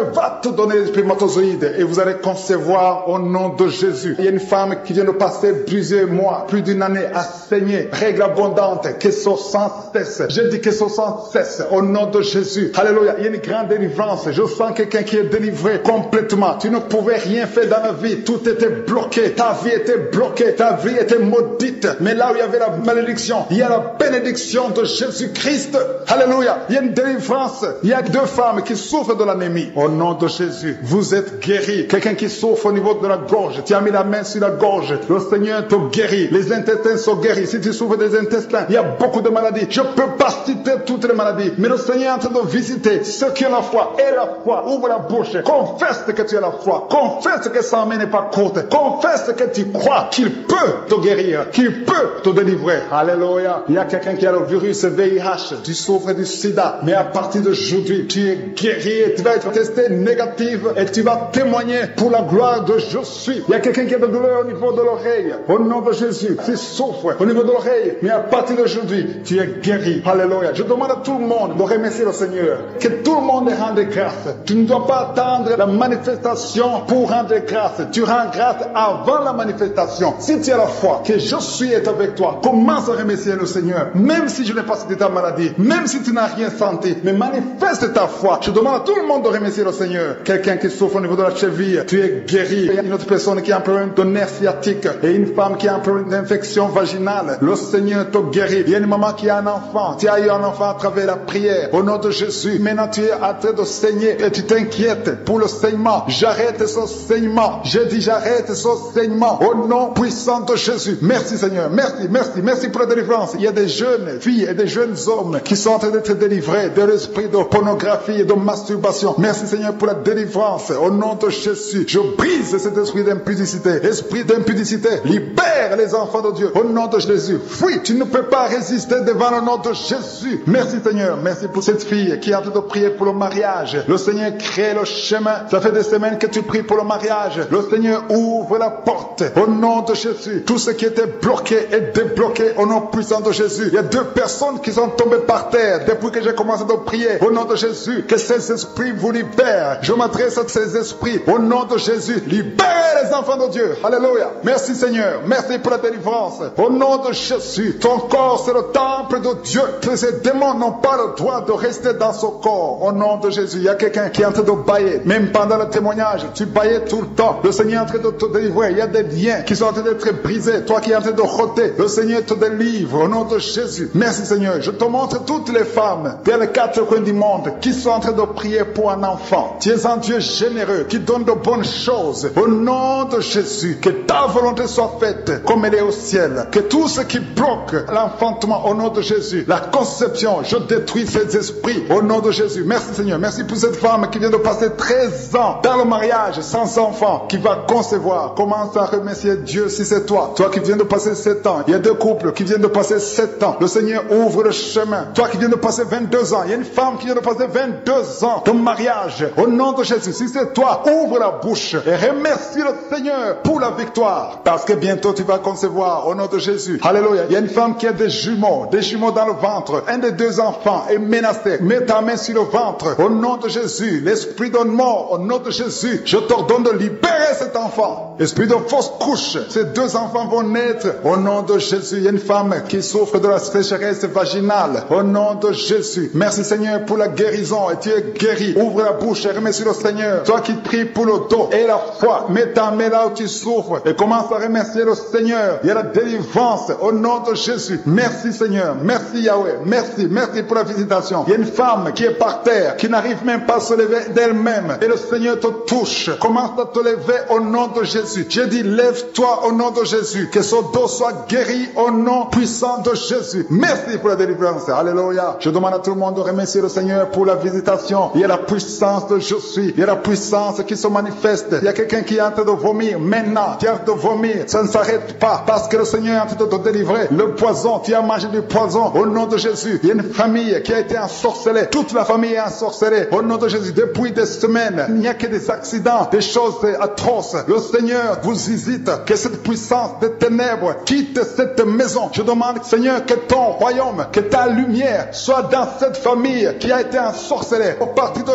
Seigneur va te donner les spermatozoïdes et vous allez concevoir au nom de Jésus. Il y a une femme qui vient de passer plusieurs mois, plus d'une année à saigner. Règle abondante, que ce sans cesse. Je dis que ce sans cesse au nom de Jésus. Alléluia. Il y a une grande délivrance. Je sens quelqu'un qui est délivré complètement. Tu ne pouvais rien faire dans la vie. Tout était bloqué. Ta vie était bloquée. Ta vie était maudite. Mais là où il y avait la malédiction, il y a la bénédiction de Jésus-Christ. Alléluia. Il y a une délivrance. Il y a 2 femmes qui souffrent de l'anémie. Au nom de Jésus, vous êtes guéris. Quelqu'un qui souffre au niveau de la gorge, tu as mis la main sur la gorge. Le Seigneur te guérit. Les intestins sont guéris. Si tu souffres des intestins, il y a beaucoup de maladies. Je ne peux pas citer toutes les maladies, mais le Seigneur est en train de visiter ceux qui ont la foi. Et la foi, ouvre la bouche. Confesse que tu as la foi. Confesse que sa main n'est pas courte. Confesse que tu crois qu'il peut te guérir, qu'il peut te délivrer. Alléluia. Il y a quelqu'un qui a le virus VIH. Tu souffres du sida, mais à partir d'aujourd'hui, tu es guéri et tu vas être testé négatif et tu vas témoigner pour la gloire de je suis. Il y a quelqu'un qui a de douleur au niveau de l'oreille. Au nom de Jésus, tu souffres au niveau de l'oreille, mais à partir d'aujourd'hui, tu es guéri. Alléluia. Je demande à tout le monde de remercier le Seigneur. Que tout le monde rende grâce. Tu ne dois pas attendre la manifestation pour rendre grâce. Tu rends grâce avant la manifestation. Si tu as la foi, que je suis est avec toi, commence à remercier le Seigneur. Même si je n'ai pas cité ta maladie, même si tu n'as rien senti, mais manifeste ta foi. Je demande à tout le monde de remercier le Seigneur. Quelqu'un qui souffre au niveau de la cheville, tu es guéri. Il y a une autre personne qui a un problème de nerf sciatique et une femme qui a un problème d'infection vaginale. Le Seigneur te guérit. Il y a une maman qui a un enfant. Tu as eu un enfant à travers la prière. Au nom de Jésus. Maintenant tu es en train de saigner et tu t'inquiètes pour le saignement. J'arrête ce saignement. Je dis j'arrête ce saignement. Au nom puissant de Jésus. Merci Seigneur. Merci, merci, merci pour la délivrance. Il y a des jeunes filles et des jeunes hommes qui sont en train d'être délivrés de l'esprit de pornographie et de masturbation. Merci Seigneur pour la délivrance. Au nom de Jésus. Je brise cet esprit d'impudicité. Esprit d'impudicité. Libère les enfants de Dieu. Au nom de Jésus. Fuis. Tu ne peux pas résister devant le nom de Jésus. Merci Seigneur. Merci pour cette fille qui est en train de prier pour le mariage. Le Seigneur crée le chemin. Ça fait des semaines que tu pries pour le mariage. Le Seigneur ouvre la porte. Au nom de Jésus. Tout ce qui était bloqué est débloqué au nom puissant de Jésus. Il y a 2 personnes qui sont tombées par terre depuis que j'ai commencé de prier. Au nom de Jésus. Que ces esprits vous libèrent. Je m'adresse à ces esprits. Au nom de Jésus. Libère les enfants de Dieu. Alléluia. Merci Seigneur. Merci pour la délivrance. Au nom de Jésus. Ton corps c'est le temple de Dieu. Que ces démons n'ont pas le droit de rester dans ce corps. Au nom de Jésus. Il y a quelqu'un qui est en train de bailler. Même pendant le témoignage, tu baillais tout le temps. Le Seigneur est en train de te délivrer. Il y a des liens qui sont en train d'être brisés. Toi qui es en train de rôter. Le Seigneur te délivre. Au nom de Jésus. Merci Seigneur. Je te montre toutes les femmes dans les 4 coins du monde qui sont en train de prier pour un enfant. Tu es un Dieu généreux qui donne de bonnes choses. Au nom de Jésus. Que ta volonté soit faite comme elle est au ciel. Que tout ce qui bloque l'enfantement au nom de Jésus, la conception, je détruis ces esprits au nom de Jésus. Merci Seigneur. Merci pour cette femme qui vient de passer 13 ans dans le mariage sans enfant, qui va concevoir. Commence à remercier Dieu si c'est toi. Toi qui viens de passer 7 ans. Il y a 2 couples qui viennent de passer 7 ans. Le Seigneur ouvre le chemin. Toi qui viens de passer 22 ans. Il y a une femme qui vient de passer 22 ans de mariage. Au nom de Jésus, si c'est toi, ouvre la bouche et remercie le Seigneur pour la victoire. Parce que bientôt tu vas concevoir au nom de Jésus. Alléluia. Il y a une femme qui a des jumeaux dans le ventre. Un des 2 enfants est menacé. Mets ta main sur le ventre. Au nom de Jésus, l'esprit de mort, au nom de Jésus, je t'ordonne de libérer cet enfant. Esprit de fausse couche, ces 2 enfants vont naître. Au nom de Jésus, il y a une femme qui souffre de la sécheresse vaginale. Au nom de Jésus, merci Seigneur pour la guérison. Et tu es guéri. Ouvre la bouche et remercie le Seigneur. Toi qui pries pour le dos et la foi, mets ta main là où tu souffres et commence à remercier le Seigneur. Il y a la délivrance au nom de Jésus. Merci Seigneur. Merci Yahweh. Merci. Merci pour la visitation. Il y a une femme qui est par terre, qui n'arrive même pas à se lever d'elle-même. Et le Seigneur te touche. Commence à te lever au nom de Jésus. J'ai dit, lève-toi au nom de Jésus. Que son dos soit guéri au nom puissant de Jésus. Merci pour la délivrance. Alléluia. Je demande à tout le monde de remercier le Seigneur pour la visitation. Il y a la puissance de je suis. Il y a la puissance qui se manifeste. Il y a quelqu'un qui est en train de vomir maintenant. Tu es en train de vomir. Ça ne s'arrête pas parce que le Seigneur est en train de te délivrer. Le poison, tu as mangé du poison au nom de Jésus. Il y a une famille qui a été ensorcelée. Toute la famille est ensorcelée au nom de Jésus. Depuis des semaines, il n'y a que des accidents, des choses atroces. Le Seigneur vous visite. Que cette puissance des ténèbres quitte cette maison. Je demande, Seigneur, que ton royaume, que ta lumière soit dans cette famille qui a été ensorcelée. Au partir d'aujourd'hui,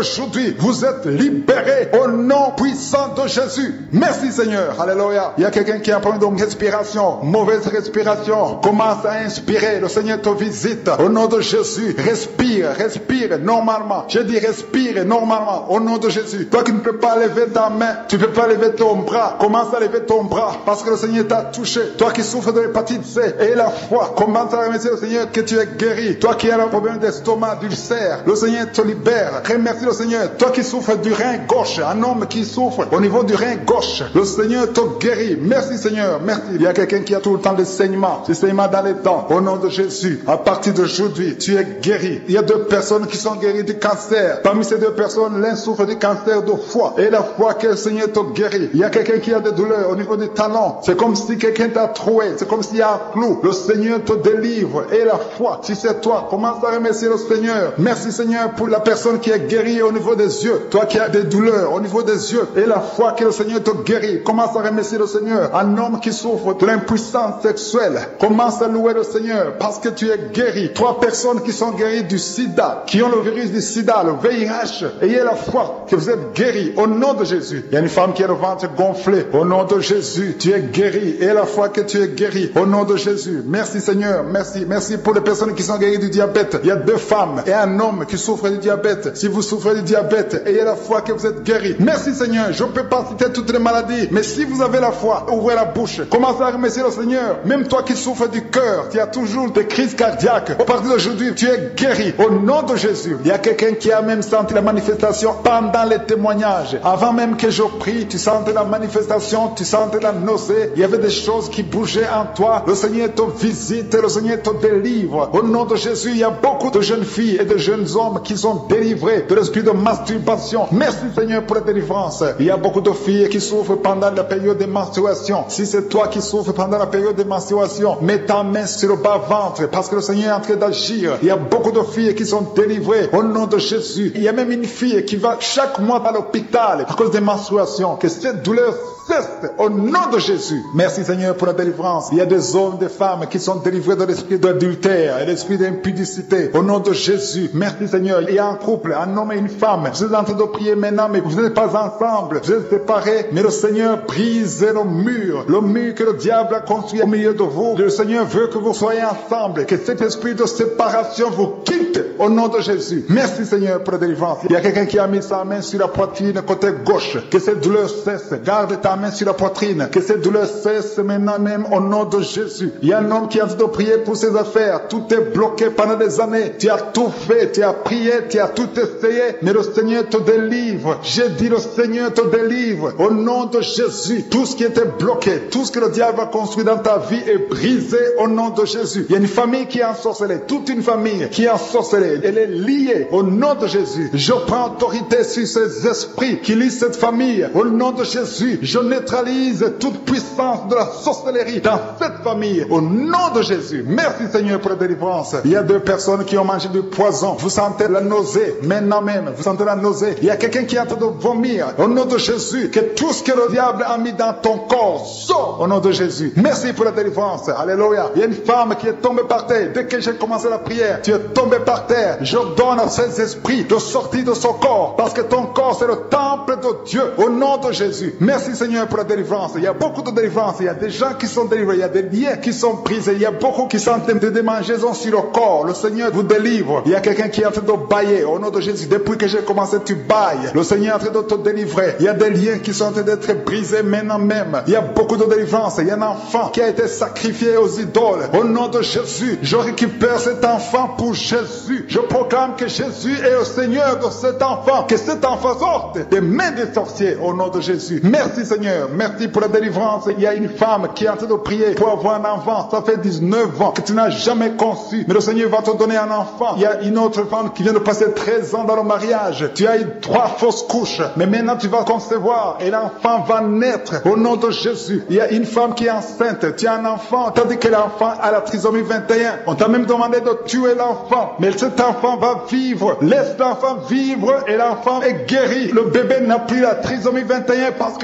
Jésus, vous êtes libérés au nom puissant de Jésus. Merci Seigneur. Alléluia. Il y a quelqu'un qui a un problème de respiration, mauvaise respiration. Commence à inspirer. Le Seigneur te visite. Au nom de Jésus, respire normalement. Je dis respire normalement au nom de Jésus. Toi qui ne peux pas lever ta main, tu ne peux pas lever ton bras. Commence à lever ton bras parce que le Seigneur t'a touché. Toi qui souffres de l'hépatite C et la foi, commence à remercier le Seigneur que tu es guéri. Toi qui as un problème d'estomac, d'ulcère, le Seigneur te libère. Remercie le Seigneur. Toi qui souffres du rein gauche, un homme qui souffre au niveau du rein gauche, le Seigneur te guérit. Merci Seigneur, merci. Il y a quelqu'un qui a tout le temps des saignements dans les dents. Au nom de Jésus, à partir d'aujourd'hui, tu es guéri. Il y a 2 personnes qui sont guéries du cancer. Parmi ces 2 personnes, l'un souffre du cancer de foie. Et la foi que le Seigneur te guérit. Il y a quelqu'un qui a des douleurs au niveau du talon. C'est comme si quelqu'un t'a troué. C'est comme s'il y a un clou. Le Seigneur te délivre. Et la foi, si c'est toi, commence à remercier le Seigneur. Merci Seigneur pour la personne qui est guérie au niveau des yeux. Toi qui as des douleurs au niveau des yeux. Et la foi que le Seigneur te guérit. Commence à remercier le Seigneur. Un homme qui souffre de l'impuissance sexuelle. Commence à louer le Seigneur parce que tu es guéri. 3 personnes qui sont guéries du sida, qui ont le virus du sida, le VIH. Ayez la foi que vous êtes guéris au nom de Jésus. Il y a une femme qui a le ventre gonflé. Au nom de Jésus, tu es guéri. Et la foi que tu es guéri au nom de Jésus. Merci Seigneur, merci. Merci pour les personnes qui sont guéries du diabète. Il y a 2 femmes et un homme qui souffrent du diabète. Si vous souffrez du diabète, ayez la foi que vous êtes guéri. Merci Seigneur. Je ne peux pas citer toutes les maladies, mais si vous avez la foi, ouvrez la bouche. Commencez à remercier le Seigneur. Même toi qui souffres du cœur, tu as toujours des crises cardiaques. Au partir d'aujourd'hui, tu es guéri au nom de Jésus. Il y a quelqu'un qui a même senti la manifestation pendant les témoignages. Avant même que je prie, tu sentais la manifestation, tu sentais la nausée. Il y avait des choses qui bougeaient en toi. Le Seigneur te visite, le Seigneur te délivre. Au nom de Jésus, il y a beaucoup de jeunes filles et de jeunes hommes qui sont délivrés de l'esprit de masturbation. Merci Seigneur pour la délivrance. Il y a beaucoup de filles qui souffrent pendant la période de menstruation. Si c'est toi qui souffres pendant la période de menstruation, mets ta main sur le bas-ventre parce que le Seigneur est en train d'agir. Il y a beaucoup de filles qui sont délivrées au nom de Jésus. Il y a même une fille qui va chaque mois à l'hôpital à cause des menstruations. Que cette douleur cesse au nom de Jésus. Merci Seigneur pour la délivrance. Il y a des hommes, des femmes qui sont délivrés de l'esprit d'adultère et l'esprit d'impudicité. Au nom de Jésus. Merci Seigneur. Il y a un couple, un homme et une femme. Vous êtes en train de prier maintenant, mais vous n'êtes pas ensemble. Vous êtes séparés, mais le Seigneur brise le mur que le diable a construit au milieu de vous. Le Seigneur veut que vous soyez ensemble, que cet esprit de séparation vous quitte au nom de Jésus. Merci Seigneur pour la délivrance. Il y a quelqu'un qui a mis sa main sur la poitrine côté gauche. Que cette douleur cesse. Garde ta main sur la poitrine. Que cette douleur cesse maintenant même au nom de Jésus. Il y a un homme qui est en train de prier pour ses affaires. Tout est bloqué pendant des années. Tu as tout fait, tu as prié, tu as tout essayé, mais le Seigneur te délivre. J'ai dit le Seigneur te délivre. Au nom de Jésus, tout ce qui était bloqué, tout ce que le diable a construit dans ta vie est brisé au nom de Jésus. Il y a une famille qui est ensorcelée, toute une famille qui est ensorcelée. Elle est liée au nom de Jésus. Je prends autorité sur ces esprits qui lient cette famille. Au nom de Jésus, je neutralise toute puissance de la sorcellerie dans cette famille. Au nom de Jésus. Merci Seigneur pour la délivrance. Il y a 2 personnes qui ont mangé du poison. Vous sentez la nausée. Maintenant même, vous sentez la nausée. Il y a quelqu'un qui est en train de vomir. Au nom de Jésus, que tout ce que le diable a mis dans ton corps sort au nom de Jésus. Merci pour la délivrance. Alléluia. Il y a une femme qui est tombée par terre. Dès que j'ai commencé la prière, tu es tombé par terre. Je donne à ces esprits de sortir de son corps. Parce que ton corps, c'est le temple de Dieu. Au nom de Jésus. Merci Seigneur pour la délivrance. Il y a beaucoup de délivrance. Il y a des gens qui sont délivrés. Il y a des liens qui sont brisés. Il y a beaucoup qui sont en train de démangeaisons sur le corps. Le Seigneur vous délivre. Il y a quelqu'un qui est en train de bailler. Au nom de Jésus. Depuis que j'ai commencé, tu bailles. Le Seigneur est en train de te délivrer. Il y a des liens qui sont en train d'être brisés maintenant même. Il y a beaucoup de délivrance. Il y a un enfant qui a été sacrifié aux idoles. Au nom de Jésus, je récupère cet enfant pour Jésus. Je proclame que Jésus est le Seigneur de cet enfant. Que cet enfant sorte des mains des sorciers au nom de Jésus. Merci Seigneur. Merci pour la délivrance. Il y a une femme qui est en train de prier pour avoir un enfant. Ça fait 19 ans que tu n'as jamais conçu. Mais le Seigneur va te donner un enfant. Il y a une autre femme qui vient de passer 13 ans dans le mariage. Tu as eu 3 fausses couches. Mais maintenant tu vas concevoir et l'enfant va naître au nom de Jésus. Il y a une femme qui est enceinte. Tu as un enfant. Tandis que l'enfant a la trisomie 21. On t'a même demandé de tuer l'enfant. Mais cet enfant va vivre. Laisse l'enfant vivre et l'enfant est guéri. Le bébé n'a plus la trisomie 21 parce que le Seigneur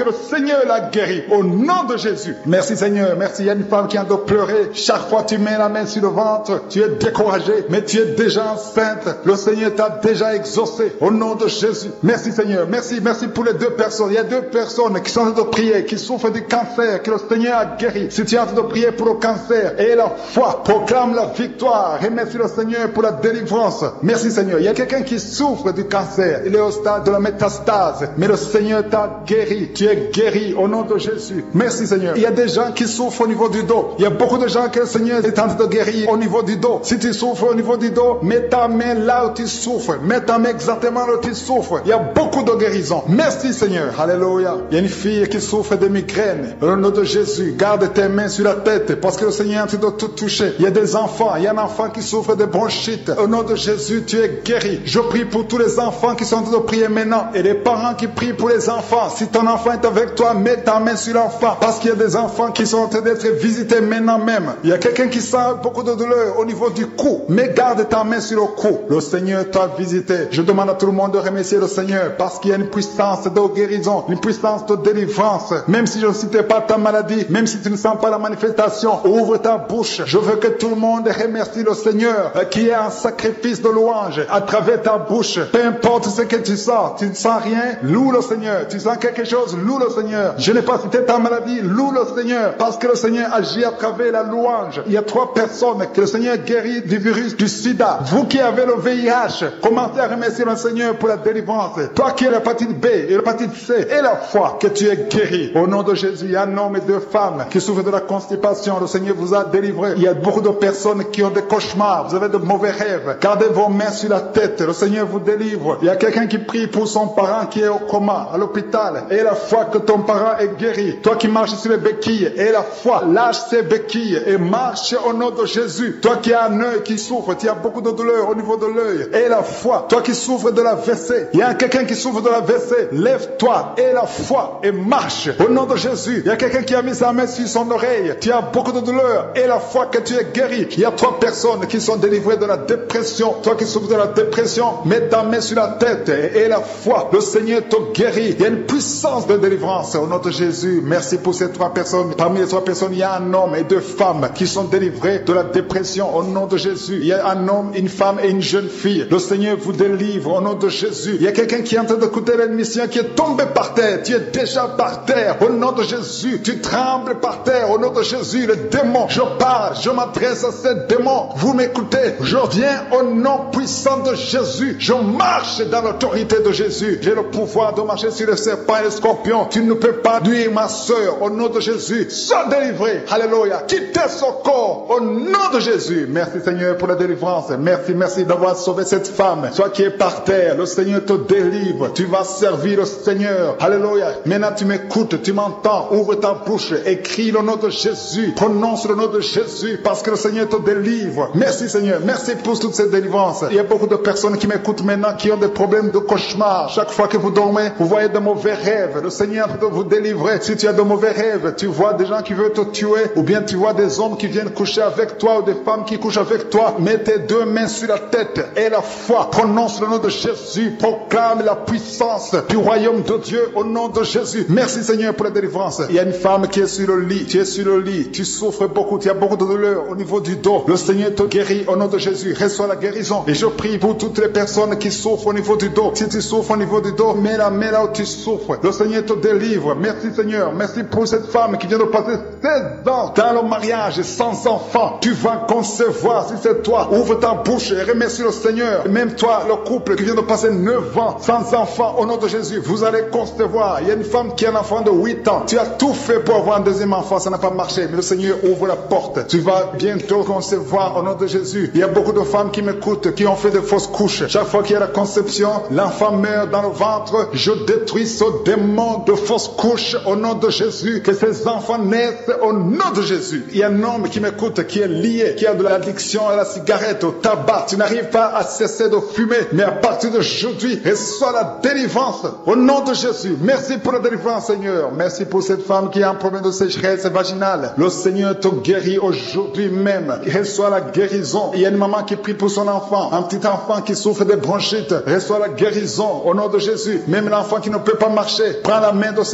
Seigneur l'a guéri. Au nom de Jésus. Merci Seigneur. Merci. Il y a une femme qui a de pleurer. Chaque fois tu mets la main sur le ventre, tu es découragé, mais tu es déjà enceinte. Le Seigneur t'a déjà exaucé. Au nom de Jésus. Merci Seigneur. Merci. Merci pour les deux personnes. Il y a deux personnes qui sont en train de prier, qui souffrent du cancer, que le Seigneur a guéri. Si tu es en train de prier pour le cancer, et la foi, proclame la victoire. Remercie le Seigneur pour la délivrance. Merci Seigneur. Il y a quelqu'un qui souffre du cancer. Il est au stade de la métastase. Mais le Seigneur t'a guéri. Tu es guéri au nom de Jésus. Merci Seigneur. Il y a des gens qui souffrent au niveau du dos. Il y a beaucoup de gens que le Seigneur est en train de guérir au niveau du dos. Si tu souffres au niveau du dos, mets ta main là où tu souffres. Mets ta main exactement là où tu souffres. Il y a beaucoup de guérisons. Merci Seigneur. Alléluia. Il y a une fille qui souffre de migraine. Au nom de Jésus, garde tes mains sur la tête parce que le Seigneur est en train de tout toucher. Il y a des enfants. Il y a un enfant qui souffre de bronchite. Au nom de Jésus, tu es guéri. Je prie pour tous les enfants qui sont en train de prier maintenant et les parents qui prient pour les enfants. Si ton enfant est avec toi, mets ta main sur l'enfant parce qu'il y a des enfants qui sont en train d'être visités maintenant même. Il y a quelqu'un qui sent beaucoup de douleur au niveau du cou. Mais garde ta main sur le cou. Le Seigneur t'a visité. Je demande à tout le monde de remercier le Seigneur parce qu'il y a une puissance de guérison, une puissance de délivrance. Même si je ne citais pas ta maladie, même si tu ne sens pas la manifestation, ouvre ta bouche. Je veux que tout le monde remercie le Seigneur qui est un sacrifice de louange à travers ta bouche. Peu importe ce que tu sens ne sens rien, loue le Seigneur. Tu sens quelque chose, loue le Seigneur. Je n'ai pas cité ta maladie, loue le Seigneur parce que le Seigneur agit à travers la louange. Il y a 3 personnes que le Seigneur guérit du virus du sida. Vous qui avez le VIH, commencez à remercier le Seigneur pour la délivrance. Toi qui as l'hépatite B et l'hépatite C et la foi que tu es guéri. Au nom de Jésus, il y a un homme et 2 femmes qui souffrent de la constipation. Le Seigneur vous a délivré. Il y a beaucoup de personnes qui ont des cauchemars. Vous avez de mauvais rêves. Gardez vos mains sur la tête. Le Seigneur vous délivre. Il y a quelqu'un qui prie pour son parent qui est au coma, à l'hôpital. Et la foi que ton parent est guéri. Toi qui marches sur les béquilles. Et la foi, lâche ces béquilles et marche au nom de Jésus. Toi qui as un œil qui souffre, tu as beaucoup de douleur au niveau de l'œil. Et la foi, toi qui souffres de la WC. Il y a quelqu'un qui souffre de la WC. Lève-toi et la foi et marche au nom de Jésus. Il y a quelqu'un qui a mis sa main sur son oreille. Tu as beaucoup de douleur et la foi que tu es guéri. Il y a 3 personnes qui sont délivrées de la dépression. Toi qui souffres de la dépression, mets ta main sur la tête et la foi. Le Seigneur te guérit. Il y a une puissance de délivrance au nom de Jésus. Merci pour ces 3 personnes. Parmi les 3 personnes, il y a un homme et 2 femmes qui sont délivrés de la dépression au nom de Jésus. Il y a un homme, une femme et une jeune fille. Le Seigneur vous délivre au nom de Jésus. Il y a quelqu'un qui est en train d'écouter l'émission qui est tombé par terre. Tu es déjà par terre au nom de Jésus. Tu trembles par terre au nom de Jésus. Le démon, je parle, je m'adresse à ces démons. Vous m'écoutez, je viens au nom puissant de Jésus. Je marche dans l'autorité de Jésus. J'ai le pouvoir de marcher sur les serpents et les scorpions. Tu ne peux pas nuire ma soeur au nom de Jésus. Sois délivré. Alléluia. Quittez son corps au nom de Jésus. Merci Seigneur pour la délivrance. Merci d'avoir sauvé cette femme. Toi qui es par terre, le Seigneur te délivre. Tu vas servir le Seigneur. Alléluia. Maintenant tu m'écoutes, tu m'entends. Ouvre ta bouche et crie le nom de Jésus. Prononce le nom de Jésus parce que le Seigneur te délivre. Merci Seigneur. Merci pour toutes ces délivrances. Il y a beaucoup de personnes qui m'écoutent maintenant qui ont des problèmes de cauchemar. Chaque fois que vous dormez, vous voyez de mauvais rêves. Le Seigneur de vous délivrer. Si tu as de mauvais rêves, tu vois des gens qui veulent te tuer ou bien tu vois des hommes qui viennent coucher avec toi ou des femmes qui couchent avec toi. Mets tes 2 mains sur la tête et la foi. Prononce le nom de Jésus. Proclame la puissance du royaume de Dieu au nom de Jésus. Merci Seigneur pour la délivrance. Il y a une femme qui est sur le lit. Tu es sur le lit. Tu souffres beaucoup. Tu as beaucoup de douleur au niveau du dos. Le Seigneur te guérit au nom de Jésus. Reçois la guérison. Et je prie pour toutes les personnes qui souffrent au niveau du dos. Si tu souffres au niveau du dos, mets la main là où tu souffres. Le Seigneur te délivre. Merci Seigneur. Merci pour cette femme qui vient de passer 16 ans dans le mariage sans enfant. Tu vas concevoir si c'est toi. Ouvre ta bouche et remercie le Seigneur. Et même toi, le couple qui vient de passer 9 ans sans enfant, au nom de Jésus, vous allez concevoir. Il y a une femme qui a un enfant de 8 ans. Tu as tout fait pour avoir un deuxième enfant, ça n'a pas marché. Mais le Seigneur ouvre la porte. Tu vas bientôt concevoir au nom de Jésus. Il y a beaucoup de femmes qui m'écoutent, qui ont fait de fausses couches. Chaque fois qu'il y a la conception, l'enfant meurt dans le ventre. Je détruis ce démon de fausses couches au nom de Jésus. Que ces enfants naissent au nom de Jésus. Il y a un homme qui m'écoute, qui est lié, qui a de l'addiction à la cigarette, au tabac. Tu n'arrives pas à cesser de fumer, mais à partir d'aujourd'hui, reçois la délivrance au nom de Jésus. Merci pour la délivrance, Seigneur. Merci pour cette femme qui a un problème de sécheresse vaginale. Le Seigneur te guérit aujourd'hui même. Reçois la guérison. Il y a une maman qui prie pour son enfant, un petit enfant qui souffre de bronchite. Reçois la guérison au nom de Jésus. Même l'enfant qui ne peut pas marcher, prends la main de ce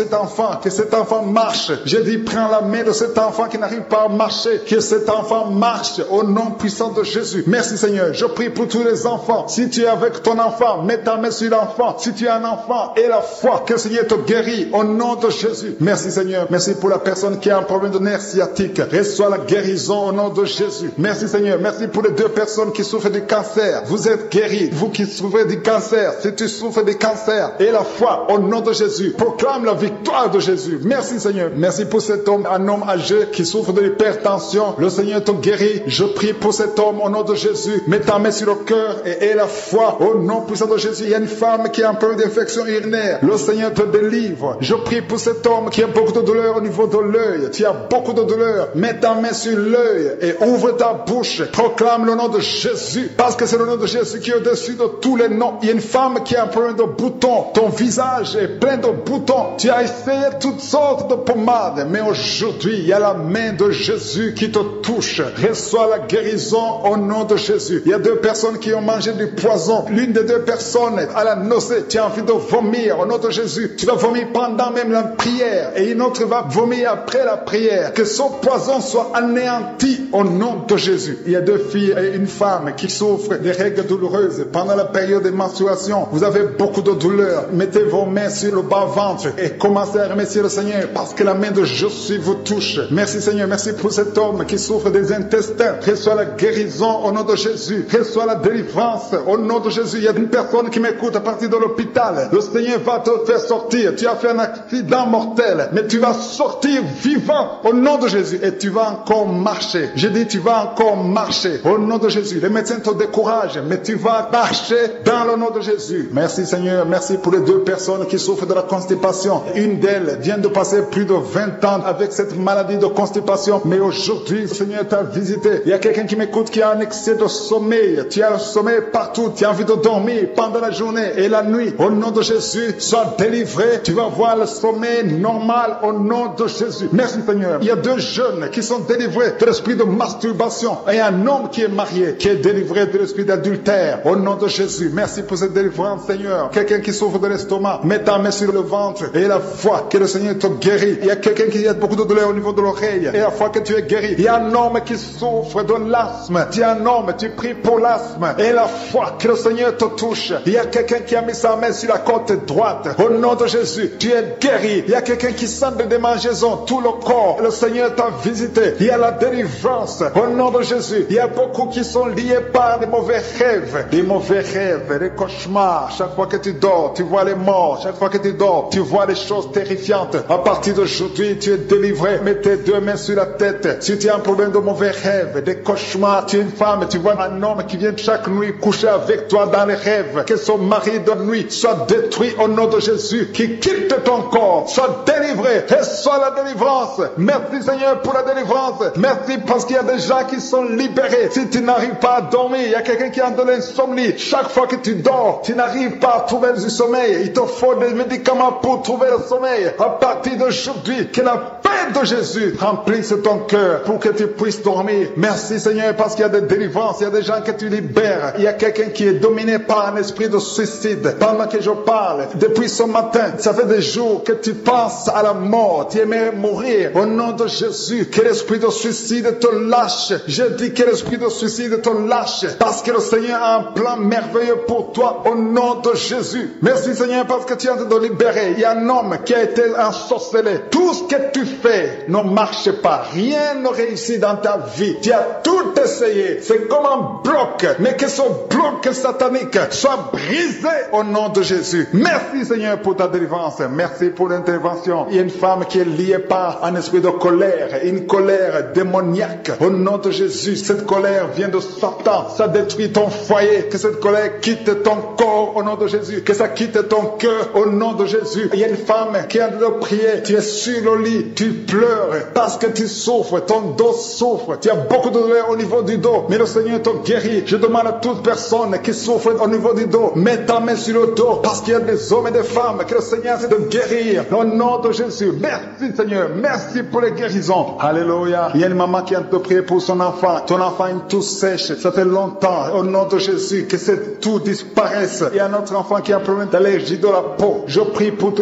cet enfant, que cet enfant marche. Je dis, prends la main de cet enfant qui n'arrive pas à marcher, que cet enfant marche au nom puissant de Jésus. Merci Seigneur, je prie pour tous les enfants. Si tu es avec ton enfant, mets ta main sur l'enfant. Si tu es un enfant, aie la foi que le Seigneur te guérit au nom de Jésus. Merci Seigneur, merci pour la personne qui a un problème de nerf sciatique. Reçois la guérison au nom de Jésus. Merci Seigneur, merci pour les 2 personnes qui souffrent du cancer. Vous êtes guéris, vous qui souffrez du cancer. Si tu souffres du cancer, aie la foi au nom de Jésus. Proclame la victoire de Jésus. Merci Seigneur, merci pour cet homme, un homme âgé qui souffre de l'hypertension. Le Seigneur te guérit. Je prie pour cet homme au nom de Jésus. Mets ta main sur le cœur et aie la foi au nom puissant de Jésus. Il y a une femme qui a un problème d'infection urinaire. Le Seigneur te délivre. Je prie pour cet homme qui a beaucoup de douleur au niveau de l'œil. Tu as beaucoup de douleur. Mets ta main sur l'œil et ouvre ta bouche. Proclame le nom de Jésus, parce que c'est le nom de Jésus qui est au-dessus de tous les noms. Il y a une femme qui a un problème de boutons. Ton visage est plein de boutons. Tu as essayé toutes sortes de pommades, mais aujourd'hui, il y a la main de Jésus qui te touche. Reçois la guérison au nom de Jésus. Il y a 2 personnes qui ont mangé du poison. L'une des 2 personnes a la nausée. Tu as envie de vomir au nom de Jésus. Tu vas vomir pendant même la prière et une autre va vomir après la prière. Que son poison soit anéanti au nom de Jésus. Il y a 2 filles et une femme qui souffrent des règles douloureuses pendant la période de menstruation. Vous avez beaucoup de douleur. Mettez vos mains sur le bas-ventre et commencez à remercier le Seigneur, parce que la main de Jésus vous touche. Merci Seigneur, merci pour cet homme qui souffre des intestins. Reçois la guérison au nom de Jésus. Reçois la délivrance au nom de Jésus. Il y a une personne qui m'écoute à partir de l'hôpital. Le Seigneur va te faire sortir. Tu as fait un accident mortel, mais tu vas sortir vivant au nom de Jésus et tu vas encore marcher. Je dis, tu vas encore marcher au nom de Jésus. Les médecins te découragent, mais tu vas marcher dans le nom de Jésus. Merci Seigneur, merci pour les 2 personnes qui souffrent de la constipation. Une d'elles vient de passer plus de 20 ans avec cette maladie de constipation, mais aujourd'hui le Seigneur t'a visité. Il y a quelqu'un qui m'écoute qui a un excès de sommeil. Tu as le sommeil partout, tu as envie de dormir pendant la journée et la nuit. Au nom de Jésus, sois délivré. Tu vas voir le sommeil normal au nom de Jésus. Merci Seigneur. Il y a 2 jeunes qui sont délivrés de l'esprit de masturbation et un homme qui est marié qui est délivré de l'esprit d'adultère au nom de Jésus. Merci pour cette délivrance Seigneur. Quelqu'un qui souffre de l'estomac, mets ta main sur le ventre et la foi que le Seigneur te guérit. Il y a quelqu'un qui a beaucoup de douleur au niveau de l'oreille et la foi que tu es guéri. Il y a un homme qui souffre de l'asthme. Tu es un homme, tu pries pour l'asthme et la foi que le Seigneur te touche. Il y a quelqu'un qui a mis sa main sur la côte droite. Au nom de Jésus, tu es guéri. Il y a quelqu'un qui sent des démangeaisons, tout le corps. Le Seigneur t'a visité. Il y a la délivrance. Au nom de Jésus, il y a beaucoup qui sont liés par des mauvais rêves. Des mauvais rêves, des cauchemars. Chaque fois que tu dors, tu vois les morts. Chaque fois que tu dors, tu vois des choses terrifiantes. À partir d'aujourd'hui, tu es délivré. Mets tes 2 mains sur la tête. Si tu as un problème de mauvais rêves, des cauchemars, tu es une femme, tu vois un homme qui vient chaque nuit coucher avec toi dans les rêves. Que son mari de nuit soit détruit au nom de Jésus. Qui quitte ton corps, soit délivré. Reçois la délivrance. Merci Seigneur pour la délivrance. Merci parce qu'il y a des gens qui sont libérés. Si tu n'arrives pas à dormir, il y a quelqu'un qui a de l'insomnie. Chaque fois que tu dors, tu n'arrives pas à trouver du sommeil. Il te faut des médicaments pour trouver le sommeil. À partir d'aujourd'hui, que la paix de Jésus remplisse ton cœur pour que tu puisses dormir. Merci Seigneur parce qu'il y a des délivrances, il y a des gens que tu libères. Il y a quelqu'un qui est dominé par un esprit de suicide. Pendant que je parle, depuis ce matin, ça fait des jours que tu penses à la mort. Tu aimerais mourir. Au nom de Jésus, que l'esprit de suicide te lâche. Je dis que l'esprit de suicide te lâche parce que le Seigneur a un plan merveilleux pour toi au nom de Jésus. Merci Seigneur parce que tu es en train de libérer. Il y a un homme qui a été ensorcelé. Tout ce que tu fais ne marche pas. Rien ne réussit dans ta vie. Tu as tout essayé. C'est comme un bloc. Mais que ce bloc satanique soit brisé au nom de Jésus. Merci Seigneur pour ta délivrance. Merci pour l'intervention. Il y a une femme qui est liée par un esprit de colère. Une colère démoniaque. Au nom de Jésus, cette colère vient de Satan. Ça détruit ton foyer. Que cette colère quitte ton corps au nom de Jésus. Que ça quitte ton cœur au nom de Jésus. Il y a une femme qui est en train de prier. Tu es sur le lit. Tu pleures parce que tu souffres. Ton dos souffre. Tu as beaucoup de douleur au niveau du dos. Mais le Seigneur te guérit. Je demande à toute personne qui souffre au niveau du dos, mets ta main sur le dos parce qu'il y a des hommes et des femmes que le Seigneur sait de guérir. Au nom de Jésus. Merci Seigneur. Merci pour les guérisons. Alléluia. Il y a une maman qui a de prier pour son enfant. Ton enfant a une toux sèche. Ça fait longtemps. Au nom de Jésus, que cette toux disparaisse. Il y a un autre enfant qui a un problème d'allergie de la peau. Je prie pour tous les enfants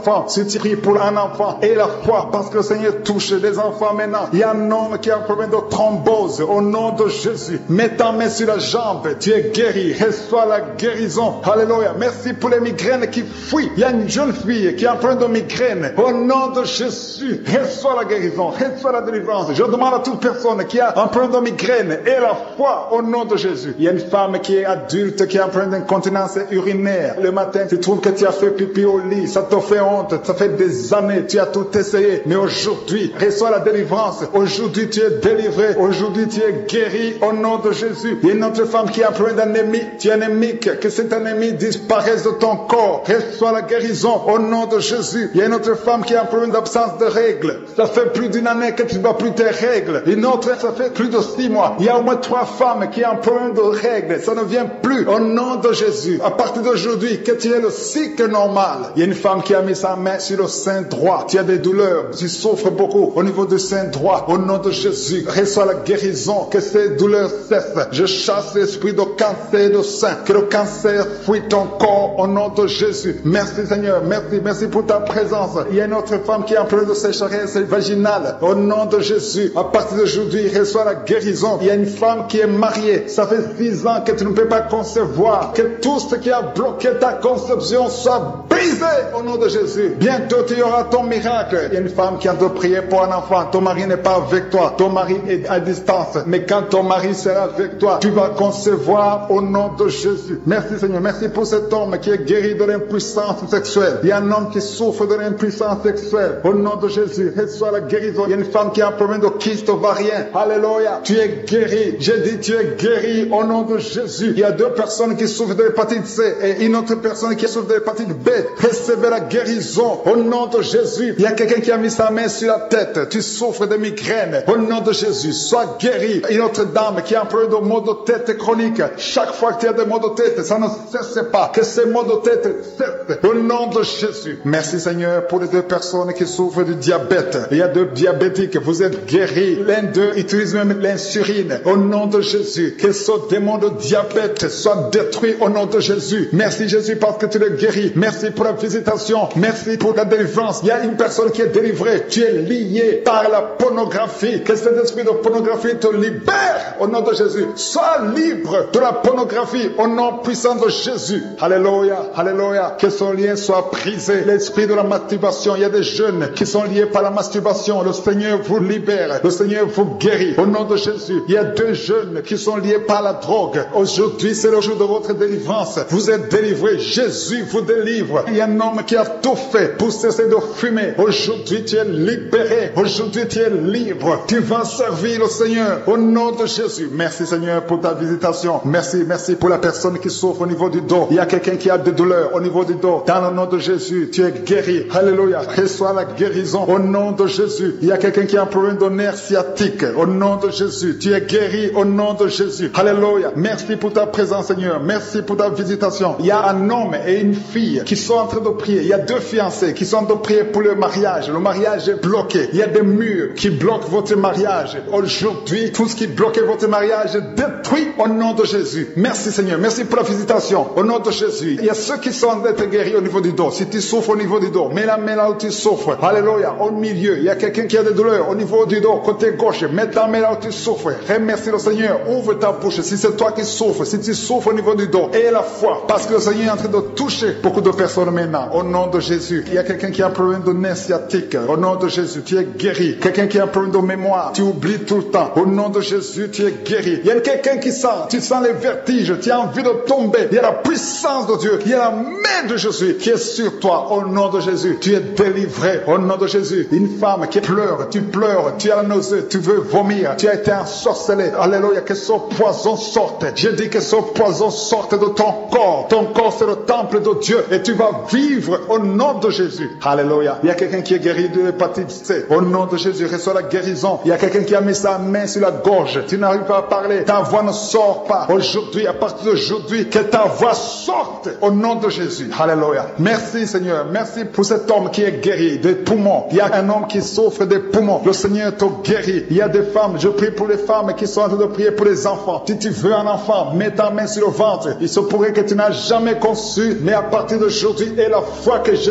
enfants, si tu pries pour un enfant, et la foi, parce que le Seigneur touche des enfants maintenant. Il y a un homme qui a un problème de thrombose, au nom de Jésus. Mets ta main sur la jambe, tu es guéri, reçois la guérison. Alléluia. Merci pour les migraines qui fuient. Il y a une jeune fille qui a un problème de migraine, au nom de Jésus. Reçois la guérison, reçois la délivrance. Je demande à toute personne qui a un problème de migraine, et la foi, au nom de Jésus. Il y a une femme qui est adulte, qui a un problème d'incontinence urinaire. Le matin, tu trouves que tu as fait pipi au lit, ça te fait honte, ça fait des années, tu as tout essayé. Mais aujourd'hui, reçois la délivrance. Aujourd'hui, tu es délivré. Aujourd'hui, tu es guéri au nom de Jésus. Il y a une autre femme qui a un problème d'anémie. Tu es anémique, que cette anémie disparaisse de ton corps. Reçois la guérison au nom de Jésus. Il y a une autre femme qui a un problème d'absence de règles. Ça fait plus d'une année que tu ne vois plus tes règles. Une autre, ça fait plus de 6 mois. Il y a au moins 3 femmes qui ont un problème de règles. Ça ne vient plus au nom de Jésus. À partir d'aujourd'hui, que tu aies le cycle normal. Il y a une femme qui a mis sa main sur le sein droit. Tu as des douleurs. Tu souffres beaucoup au niveau du sein droit. Au nom de Jésus, reçois la guérison. Que ces douleurs cessent. Je chasse l'esprit de cancer de sein. Que le cancer fuit ton corps au nom de Jésus. Merci Seigneur. Merci. Merci pour ta présence. Il y a une autre femme qui a un problème de sécheresse vaginale. Au nom de Jésus, à partir d'aujourd'hui, reçois la guérison. Il y a une femme qui est mariée. Ça fait 6 ans que tu ne peux pas concevoir. Que tout ce qui a bloqué ta conception soit brisé au nom de Jésus. Bientôt tu auras ton miracle. Il y a une femme qui a de prier pour un enfant. Ton mari n'est pas avec toi. Ton mari est à distance. Mais quand ton mari sera avec toi, tu vas concevoir au nom de Jésus. Merci Seigneur. Merci pour cet homme qui est guéri de l'impuissance sexuelle. Il y a un homme qui souffre de l'impuissance sexuelle. Au nom de Jésus, reçois la guérison. Il y a une femme qui a un problème de kyste ovarien. Alléluia. Tu es guéri. J'ai dit tu es guéri au nom de Jésus. Il y a 2 personnes qui souffrent de l'hépatite C et une autre personne qui souffre de l'hépatite B. Recevez la guérison au nom de Jésus. Il y a quelqu'un qui a mis sa main sur la tête. Tu souffres de migraine. Au nom de Jésus, sois guéri. Une autre dame qui a un problème de maux de tête chronique. Chaque fois que tu as des maux de tête, ça ne cesse pas. Que ces maux de tête cessent. Au nom de Jésus. Merci Seigneur pour les 2 personnes qui souffrent du diabète. Il y a 2 diabétiques. Vous êtes guéris. L'un d'eux utilise même l'insuline. Au nom de Jésus. Que ce démon de diabète soit détruit au nom de Jésus. Merci Jésus parce que tu le guéris. Merci pour la visitation. Merci pour la délivrance. Il y a une personne qui est délivrée. Tu es lié par la pornographie. Que cet esprit de pornographie te libère au nom de Jésus. Sois libre de la pornographie au nom puissant de Jésus. Alléluia. Alléluia. Que son lien soit brisé. L'esprit de la masturbation. Il y a des jeunes qui sont liés par la masturbation. Le Seigneur vous libère. Le Seigneur vous guérit au nom de Jésus. Il y a 2 jeunes qui sont liés par la drogue. Aujourd'hui, c'est le jour de votre délivrance. Vous êtes délivrés. Jésus vous délivre. Il y a un homme qui a tout fait pour cesser de fumer. Aujourd'hui, tu es libéré. Aujourd'hui, tu es libre. Tu vas servir le Seigneur au nom de Jésus. Merci Seigneur pour ta visitation. Merci pour la personne qui souffre au niveau du dos. Il y a quelqu'un qui a des douleurs au niveau du dos. Dans le nom de Jésus, tu es guéri. Alléluia. Reçois la guérison au nom de Jésus. Il y a quelqu'un qui a un problème de nerf sciatique. Au nom de Jésus, tu es guéri au nom de Jésus. Alléluia. Merci pour ta présence Seigneur. Merci pour ta visitation. Il y a un homme et une fille qui sont en train de prier. Il y a 2 fiancés qui sont en train de prier pour le mariage. Le mariage est bloqué. Il y a des murs qui bloquent votre mariage. Aujourd'hui, tout ce qui bloquait votre mariage est détruit au nom de Jésus. Merci Seigneur. Merci pour la visitation au nom de Jésus. Il y a ceux qui sont en train d'être guéris au niveau du dos. Si tu souffres au niveau du dos, mets la main là où tu souffres. Alléluia. Au milieu, il y a quelqu'un qui a des douleurs au niveau du dos, côté gauche. Mets ta main là où tu souffres. Remercie le Seigneur. Ouvre ta bouche. Si c'est toi qui souffres, si tu souffres au niveau du dos, aie la foi. Parce que le Seigneur est en train de toucher beaucoup de personnes maintenant. Au nom de Jésus. Il y a quelqu'un qui a un problème de nerf sciatique. Au nom de Jésus, tu es guéri. Quelqu'un qui a un problème de mémoire. Tu oublies tout le temps. Au nom de Jésus, tu es guéri. Il y a quelqu'un qui sent. Tu sens les vertiges. Tu as envie de tomber. Il y a la puissance de Dieu. Il y a la main de Jésus qui est sur toi. Au nom de Jésus, tu es délivré. Au nom de Jésus. Une femme qui pleure. Tu pleures. Tu as la nausée. Tu veux vomir. Tu as été ensorcelé. Alléluia. Que ce poison sorte. Je dis que ce poison sorte de ton corps. Ton corps, c'est le temple de Dieu. Et tu vas vivre au nom de Jésus. Alléluia. Il y a quelqu'un qui est guéri de l'hépatite C. Au nom de Jésus, reçois la guérison. Il y a quelqu'un qui a mis sa main sur la gorge. Tu n'arrives pas à parler. Ta voix ne sort pas. Aujourd'hui, à partir d'aujourd'hui, que ta voix sorte au nom de Jésus. Alléluia. Merci Seigneur. Merci pour cet homme qui est guéri des poumons. Il y a un homme qui souffre des poumons. Le Seigneur te guérit. Il y a des femmes. Je prie pour les femmes qui sont en train de prier pour les enfants. Si tu veux un enfant, mets ta main sur le ventre. Il se pourrait que tu n'as jamais conçu, mais à partir d'aujourd'hui, et la foi que Jésus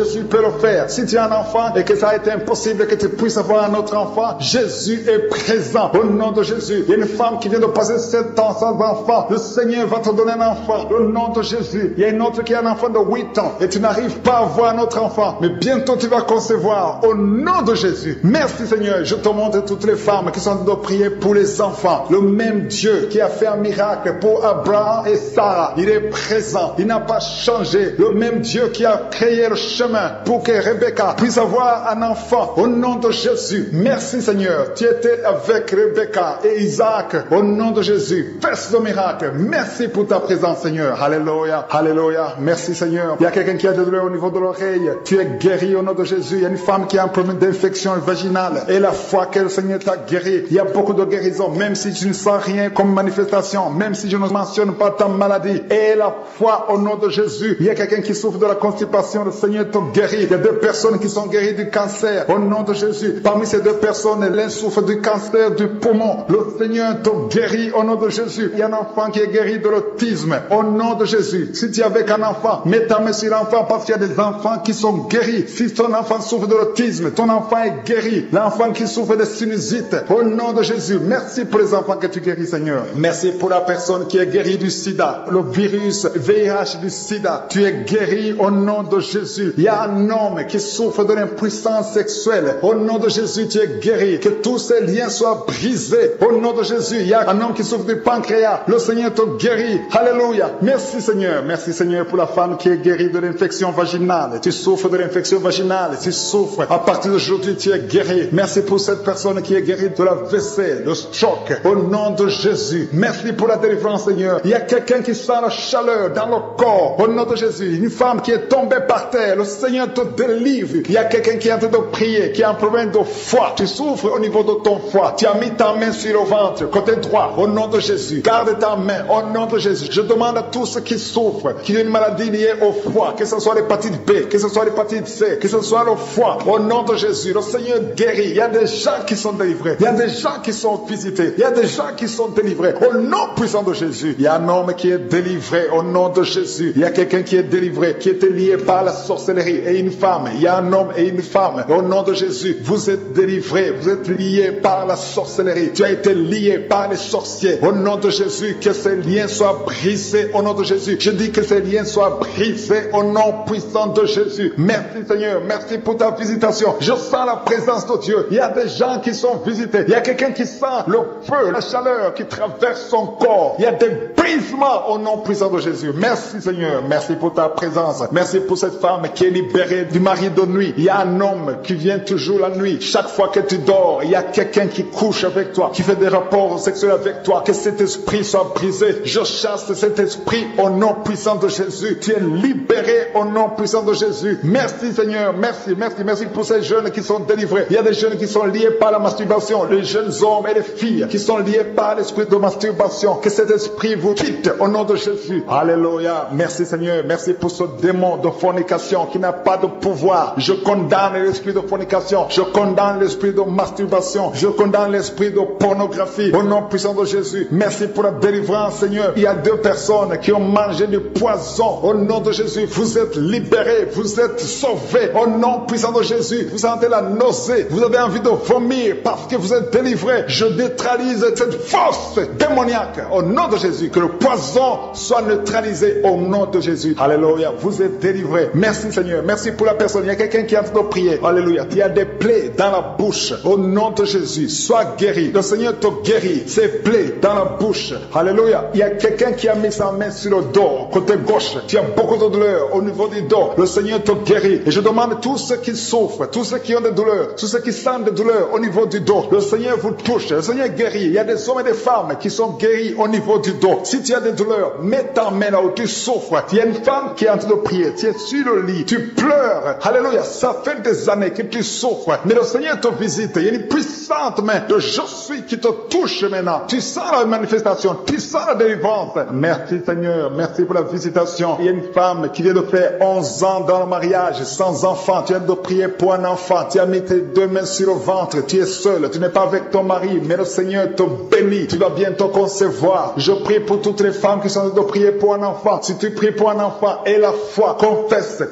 Jésus peut le faire. Si tu as un enfant et que ça a été impossible que tu puisses avoir un autre enfant, Jésus est présent. Au nom de Jésus, il y a une femme qui vient de passer 7 ans sans enfant. Le Seigneur va te donner un enfant. Au nom de Jésus, il y a une autre qui a un enfant de 8 ans et tu n'arrives pas à avoir un autre enfant. Mais bientôt tu vas concevoir. Au nom de Jésus. Merci Seigneur. Je te montre toutes les femmes qui sont de prier pour les enfants. Le même Dieu qui a fait un miracle pour Abraham et Sarah, il est présent. Il n'a pas changé. Le même Dieu qui a créé le chemin pour que Rebecca puisse avoir un enfant. Au nom de Jésus. Merci Seigneur. Tu étais avec Rebecca et Isaac. Au nom de Jésus. Fais ce miracle. Merci pour ta présence Seigneur. Alléluia. Alléluia. Merci Seigneur. Il y a quelqu'un qui a des douleurs au niveau de l'oreille. Tu es guéri au nom de Jésus. Il y a une femme qui a un problème d'infection vaginale. Et la foi que le Seigneur t'a guéri. Il y a beaucoup de guérisons. Même si tu ne sens rien comme manifestation. Même si je ne mentionne pas ta maladie. Et la foi au nom de Jésus. Il y a quelqu'un qui souffre de la constipation. Le Seigneur t'a guéri. Il y a 2 personnes qui sont guéries du cancer. Au nom de Jésus. Parmi ces 2 personnes, l'un souffre du cancer du poumon. Le Seigneur t'a guéri au nom de Jésus. Il y a un enfant qui est guéri de l'autisme. Au nom de Jésus. Si tu es avec un enfant, mets ta main sur l'enfant parce qu'il y a des enfants qui sont guéris. Si ton enfant souffre de l'autisme, ton enfant est guéri. L'enfant qui souffre de sinusite, au nom de Jésus. Merci pour les enfants que tu guéris, Seigneur. Merci pour la personne qui est guérie du sida, le virus VIH du sida. Tu es guéri au nom de Jésus. Il y a un homme qui souffre de l'impuissance sexuelle. Au nom de Jésus, tu es guéri. Que tous ces liens soient brisés. Au nom de Jésus, il y a un homme qui souffre du pancréas. Le Seigneur te guérit. Alléluia. Merci Seigneur. Merci Seigneur pour la femme qui est guérie de l'infection vaginale. Tu souffres de l'infection vaginale. Tu souffres. À partir d'aujourd'hui, tu es guéri. Merci pour cette personne qui est guérie de la WC, le stroke. Au nom de Jésus. Merci pour la délivrance, Seigneur. Il y a quelqu'un qui sent la chaleur dans le corps. Au nom de Jésus. Une femme qui est tombée par terre. Le Seigneur te délivre. Il y a quelqu'un qui est en train de prier, qui a un problème de foie. Tu souffres au niveau de ton foie. Tu as mis ta main sur le ventre, côté droit. Au nom de Jésus. Garde ta main. Au nom de Jésus. Je demande à tous ceux qui souffrent, qui ont une maladie liée au foie, que ce soit l'hépatite B, que ce soit l'hépatite C, que ce soit le foie. Au nom de Jésus. Le Seigneur guérit. Il y a des gens qui sont délivrés. Il y a des gens qui sont visités. Il y a des gens qui sont délivrés. Au nom puissant de Jésus. Il y a un homme qui est délivré au nom de Jésus. Il y a quelqu'un qui est délivré, qui était lié par la sorcellerie, et une femme. Il y a un homme et une femme. Au nom de Jésus, vous êtes délivrés. Vous êtes liés par la sorcellerie. Tu as été lié par les sorciers. Au nom de Jésus, que ces liens soient brisés. Au nom de Jésus, je dis que ces liens soient brisés au nom puissant de Jésus. Merci Seigneur. Merci pour ta visitation. Je sens la présence de Dieu. Il y a des gens qui sont visités. Il y a quelqu'un qui sent le feu, la chaleur qui traverse son corps. Il y a des brisements au nom puissant de Jésus. Merci Seigneur. Merci pour ta présence. Merci pour cette femme qui est libérée du mari de nuit. Il y a un homme qui vient toujours la nuit. Chaque fois que tu dors, il y a quelqu'un qui couche avec toi, qui fait des rapports sexuels avec toi. Que cet esprit soit brisé. Je chasse cet esprit au nom puissant de Jésus. Tu es libéré au nom puissant de Jésus. Merci Seigneur. Merci, merci, merci pour ces jeunes qui sont délivrés. Il y a des jeunes qui sont liés par la masturbation. Les jeunes hommes et les filles qui sont liés par l'esprit de masturbation. Que cet esprit vous quitte au nom de Jésus. Alléluia. Merci Seigneur. Merci pour ce démon de fornication qui n'a pas de pouvoir. Je condamne l'esprit de fornication. Je condamne l'esprit de masturbation. Je condamne l'esprit de pornographie au nom puissant de Jésus. Merci pour la délivrance Seigneur. Il y a 2 personnes qui ont mangé du poison. Au nom de Jésus, vous êtes libérés. Vous êtes sauvés. Au nom puissant de Jésus, vous sentez la nausée. Vous avez envie de vomir parce que vous êtes délivrés. Je neutralise cette force démoniaque au nom de Jésus. Que le poison soit neutralisé au nom de Jésus. Alléluia. Vous êtes délivrés. Merci Seigneur. Merci pour la personne. Il y a quelqu'un qui est en train de prier. Alléluia. Il y a des plaies dans la bouche. Au nom de Jésus, sois guéri. Le Seigneur te guérit. Ces plaies dans la bouche. Alléluia. Il y a quelqu'un qui a mis sa main sur le dos, côté gauche. Tu as beaucoup de douleurs au niveau du dos. Le Seigneur te guérit. Et je demande à tous ceux qui souffrent, tous ceux qui ont des douleurs, tous ceux qui sentent des douleurs au niveau du dos. Le Seigneur vous touche. Le Seigneur guérit. Il y a des hommes et des femmes qui sont guéris au niveau du dos. Si tu as des douleurs, mets ta main là où tu souffres. Il y a une femme qui est en train de prier. Tu es sur le lit. Tu pleures. Alléluia. Ça fait des années que tu souffres. Mais le Seigneur te visite. Il y a une puissante main de je suis qui te touche maintenant. Tu sens la manifestation. Tu sens la délivrance. Merci Seigneur. Merci pour la visitation. Il y a une femme qui vient de faire 11 ans dans le mariage sans enfant. Tu viens de prier pour un enfant. Tu as mis tes 2 mains sur le ventre. Tu es seul. Tu n'es pas avec ton mari. Mais le Seigneur te bénit. Tu vas bientôt concevoir. Je prie pour toutes les femmes qui sont en train de prier pour un enfant. Si tu pries pour un enfant, aie la foi. Confesse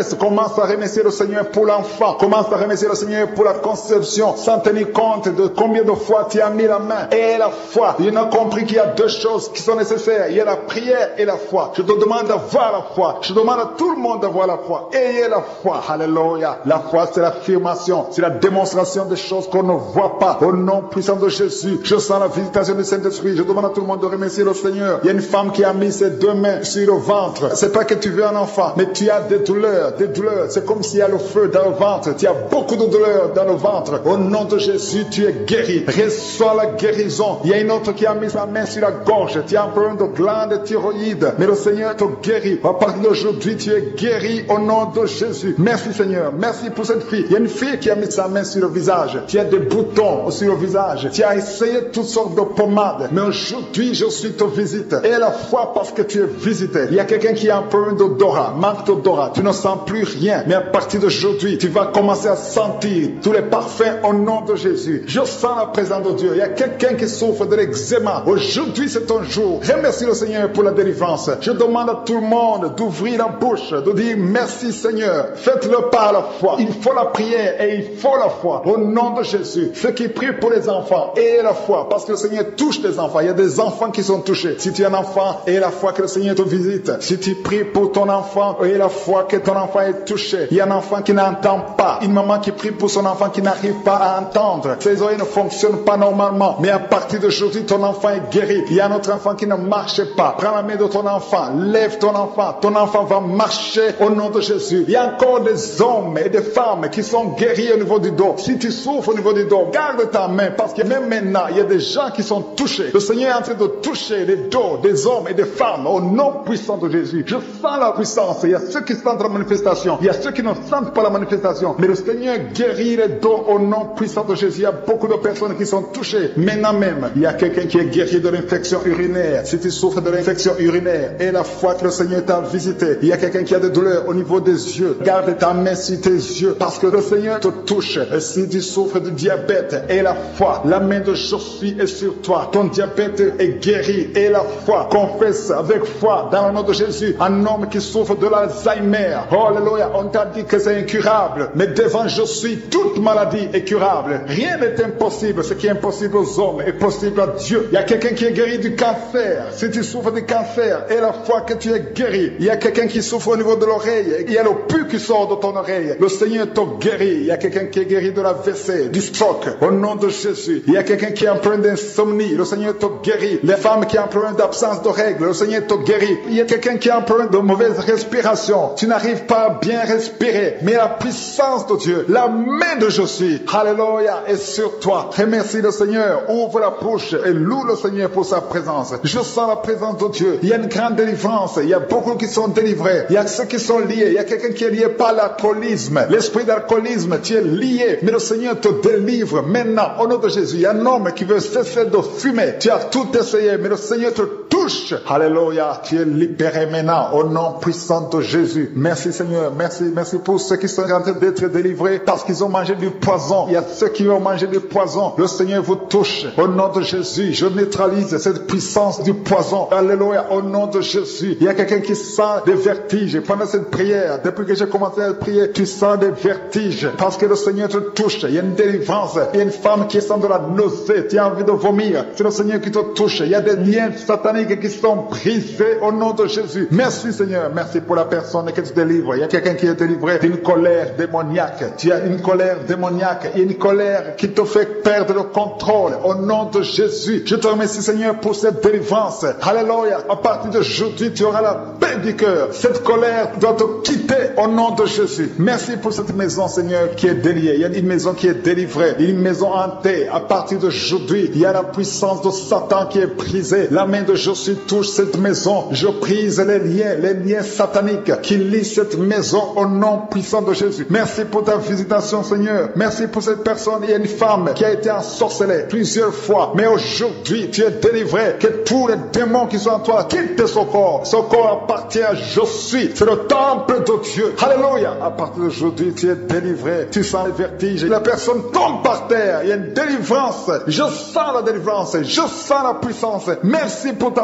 grossesse. Commence à remercier le Seigneur pour l'enfant. Commence à remercier le Seigneur pour la conception, sans tenir compte de combien de fois tu as mis la main. Et la foi. Il a compris qu'il y a deux choses qui sont nécessaires. Il y a la prière et la foi. Je te demande d'avoir la foi. Je demande à tout le monde d'avoir la foi. Ayez la foi. Alléluia. La foi, c'est l'affirmation. C'est la démonstration des choses qu'on ne voit pas. Au nom puissant de Jésus, je sens la visitation du Saint-Esprit. Je demande à tout le monde de remercier le Seigneur. Il y a une femme qui a mis ses deux mains sur le ventre. C'est pas que tu veux un enfant, mais tu as des douleurs, des douleurs. C'est comme s'il y a le feu dans le ventre. Tu as beaucoup de douleurs dans le ventre. Au nom de Jésus, tu es guéri. Reçois la guérison. Il y a une autre qui a mis sa main sur la gorge. Tu as un problème de glande thyroïde. Mais le Seigneur te guérit. À partir d'aujourd'hui, tu es guéri au nom de Jésus. Merci Seigneur. Merci pour cette fille. Il y a une fille qui a mis sa main sur le visage. Tu as des boutons sur le visage. Tu as essayé toutes sortes de pommades. Mais aujourd'hui, je suis te visite. Et la foi parce que tu es visité. Il y a quelqu'un qui a un problème d'odorat, manque d'odorat. Tu ne sens plus rien. Mais à partir d'aujourd'hui, tu vas commencer à sentir tous les parfums au nom de Jésus. Je sens la présence de Dieu. Il y a quelqu'un qui souffre de l'eczéma. Aujourd'hui, c'est ton jour. Remercie le Seigneur pour la délivrance. Je demande à tout le monde d'ouvrir la bouche, de dire merci Seigneur. Faites-le par la foi. Il faut la prière et il faut la foi. Au nom de Jésus. Ceux qui prient pour les enfants, ayez la foi. Parce que le Seigneur touche les enfants. Il y a des enfants qui sont touchés. Si tu es un enfant, ayez la foi que le Seigneur te visite. Si tu pries pour ton enfant, ayez la foi que ton enfant est touché. Il y a un enfant qui n'entend pas. Une maman qui prie pour son enfant qui n'arrive pas à entendre. Ses oreilles ne fonctionnent pas normalement. Mais à partir d'aujourd'hui, ton enfant est guéri. Il y a un autre enfant qui ne marche pas. Prends la main de ton enfant. Lève ton enfant. Ton enfant va marcher au nom de Jésus. Il y a encore des hommes et des femmes qui sont guéris au niveau du dos. Si tu souffres au niveau du dos, garde ta main. Parce que même maintenant, il y a des gens qui sont touchés. Le Seigneur est en train de toucher les dos des hommes et des femmes au nom puissant de Jésus. Je sens la puissance. Il y a ceux qui sentent la manifestation. Il y a ceux qui ne sentent pas la manifestation. Mais le Seigneur guérit les dos au nom puissant de Jésus. Il y a beaucoup de personnes qui sont touchées. Maintenant même, il y a quelqu'un qui est guéri de l'infection urinaire. Si tu souffres de l'infection urinaire et la foi que le Seigneur t'a visité, il y a quelqu'un qui a des douleurs au niveau des yeux. Garde ta main sur tes yeux parce que le Seigneur te touche. Et si tu souffres de diabète et la foi, la main de Jésus est sur toi. Ton diabète est guéri et la foi. Confesse avec foi dans le nom de Jésus. Un homme qui souffre de l'Alzheimer. Oh, alléluia, on t'a dit que c'est incurable. Mais devant Jésus, toute maladie est curable. Rien n'est impossible. Ce qui est impossible aux hommes est possible à Dieu. Il y a quelqu'un qui est guéri du cancer. Si tu souffres du cancer et la foi que tu es guéri. Il y a quelqu'un qui souffre au niveau de l'oreille. Il y a le pus qui sort de ton oreille. Le Seigneur te guérit. Il y a quelqu'un qui est guéri de la l'AVC, du stroke. Au nom de Jésus. Il y a quelqu'un qui a un problème d'insomnie. Le Seigneur te guérit. Les femmes qui ont un problème d'absence de règles. Le Seigneur te guérit. Il y a quelqu'un qui a un problème de mauvaise respiration. Tu n'arrives pas à bien respirer. Mais la puissance de Dieu, la main de Jésus, alléluia, est sur toi. Remercie le Seigneur. Ouvre la bouche et loue le Seigneur pour sa présence. Je sens la présence de Dieu. Il y a une grande délivrance. Il y a beaucoup qui sont délivrés. Il y a ceux qui sont liés. Il y a quelqu'un qui est lié par l'alcoolisme. L'esprit d'alcoolisme, tu es lié. Mais le Seigneur te délivre maintenant. Au nom de Jésus, il y a un homme qui veut cesser de fumer. Tu as tout essayé, mais le Seigneur te touche. Alléluia. Tu es libéré maintenant. Au nom puissant de Jésus. Merci Seigneur. Merci. Merci pour ceux qui sont en train d'être délivrés parce qu'ils ont mangé du poison. Il y a ceux qui ont mangé du poison. Le Seigneur vous touche. Au nom de Jésus, je neutralise cette puissance du poison. Alléluia. Au nom de Jésus. Il y a quelqu'un qui sent des vertiges. Pendant cette prière, depuis que j'ai commencé à prier, tu sens des vertiges parce que le Seigneur te touche. Il y a une délivrance. Il y a une femme qui sent de la nausée. Tu as envie de vomir. C'est le Seigneur qui te touche. Il y a des liens sataniques qui sont brisés au nom de Jésus. Merci Seigneur. Merci pour la personne que tu délivres. Il y a quelqu'un qui est délivré d'une colère démoniaque. Tu as une colère démoniaque. Il y a une colère qui te fait perdre le contrôle. Au nom de Jésus. Je te remercie Seigneur pour cette délivrance. Alléluia. À partir d'aujourd'hui, tu auras la paix du cœur. Cette colère doit te quitter au nom de Jésus. Merci pour cette maison Seigneur qui est déliée. Il y a une maison qui est délivrée. Une maison hantée. À partir d'aujourd'hui, il y a la puissance de Satan qui est brisée. La main de Jésus touche cette maison. Je brise les liens sataniques qui lient cette maison au nom puissant de Jésus. Merci pour ta visitation Seigneur. Merci pour cette personne. Il y a une femme qui a été ensorcelée plusieurs fois. Mais aujourd'hui, tu es délivré. Que tous les démons qui sont en toi quittent ce corps. Ce corps appartient à Jésus. C'est le temple de Dieu. Alléluia. À partir d'aujourd'hui, tu es délivré. Tu sens les vertiges. La personne tombe par terre. Il y a une délivrance. Je sens la délivrance. Je sens la puissance. Merci pour ta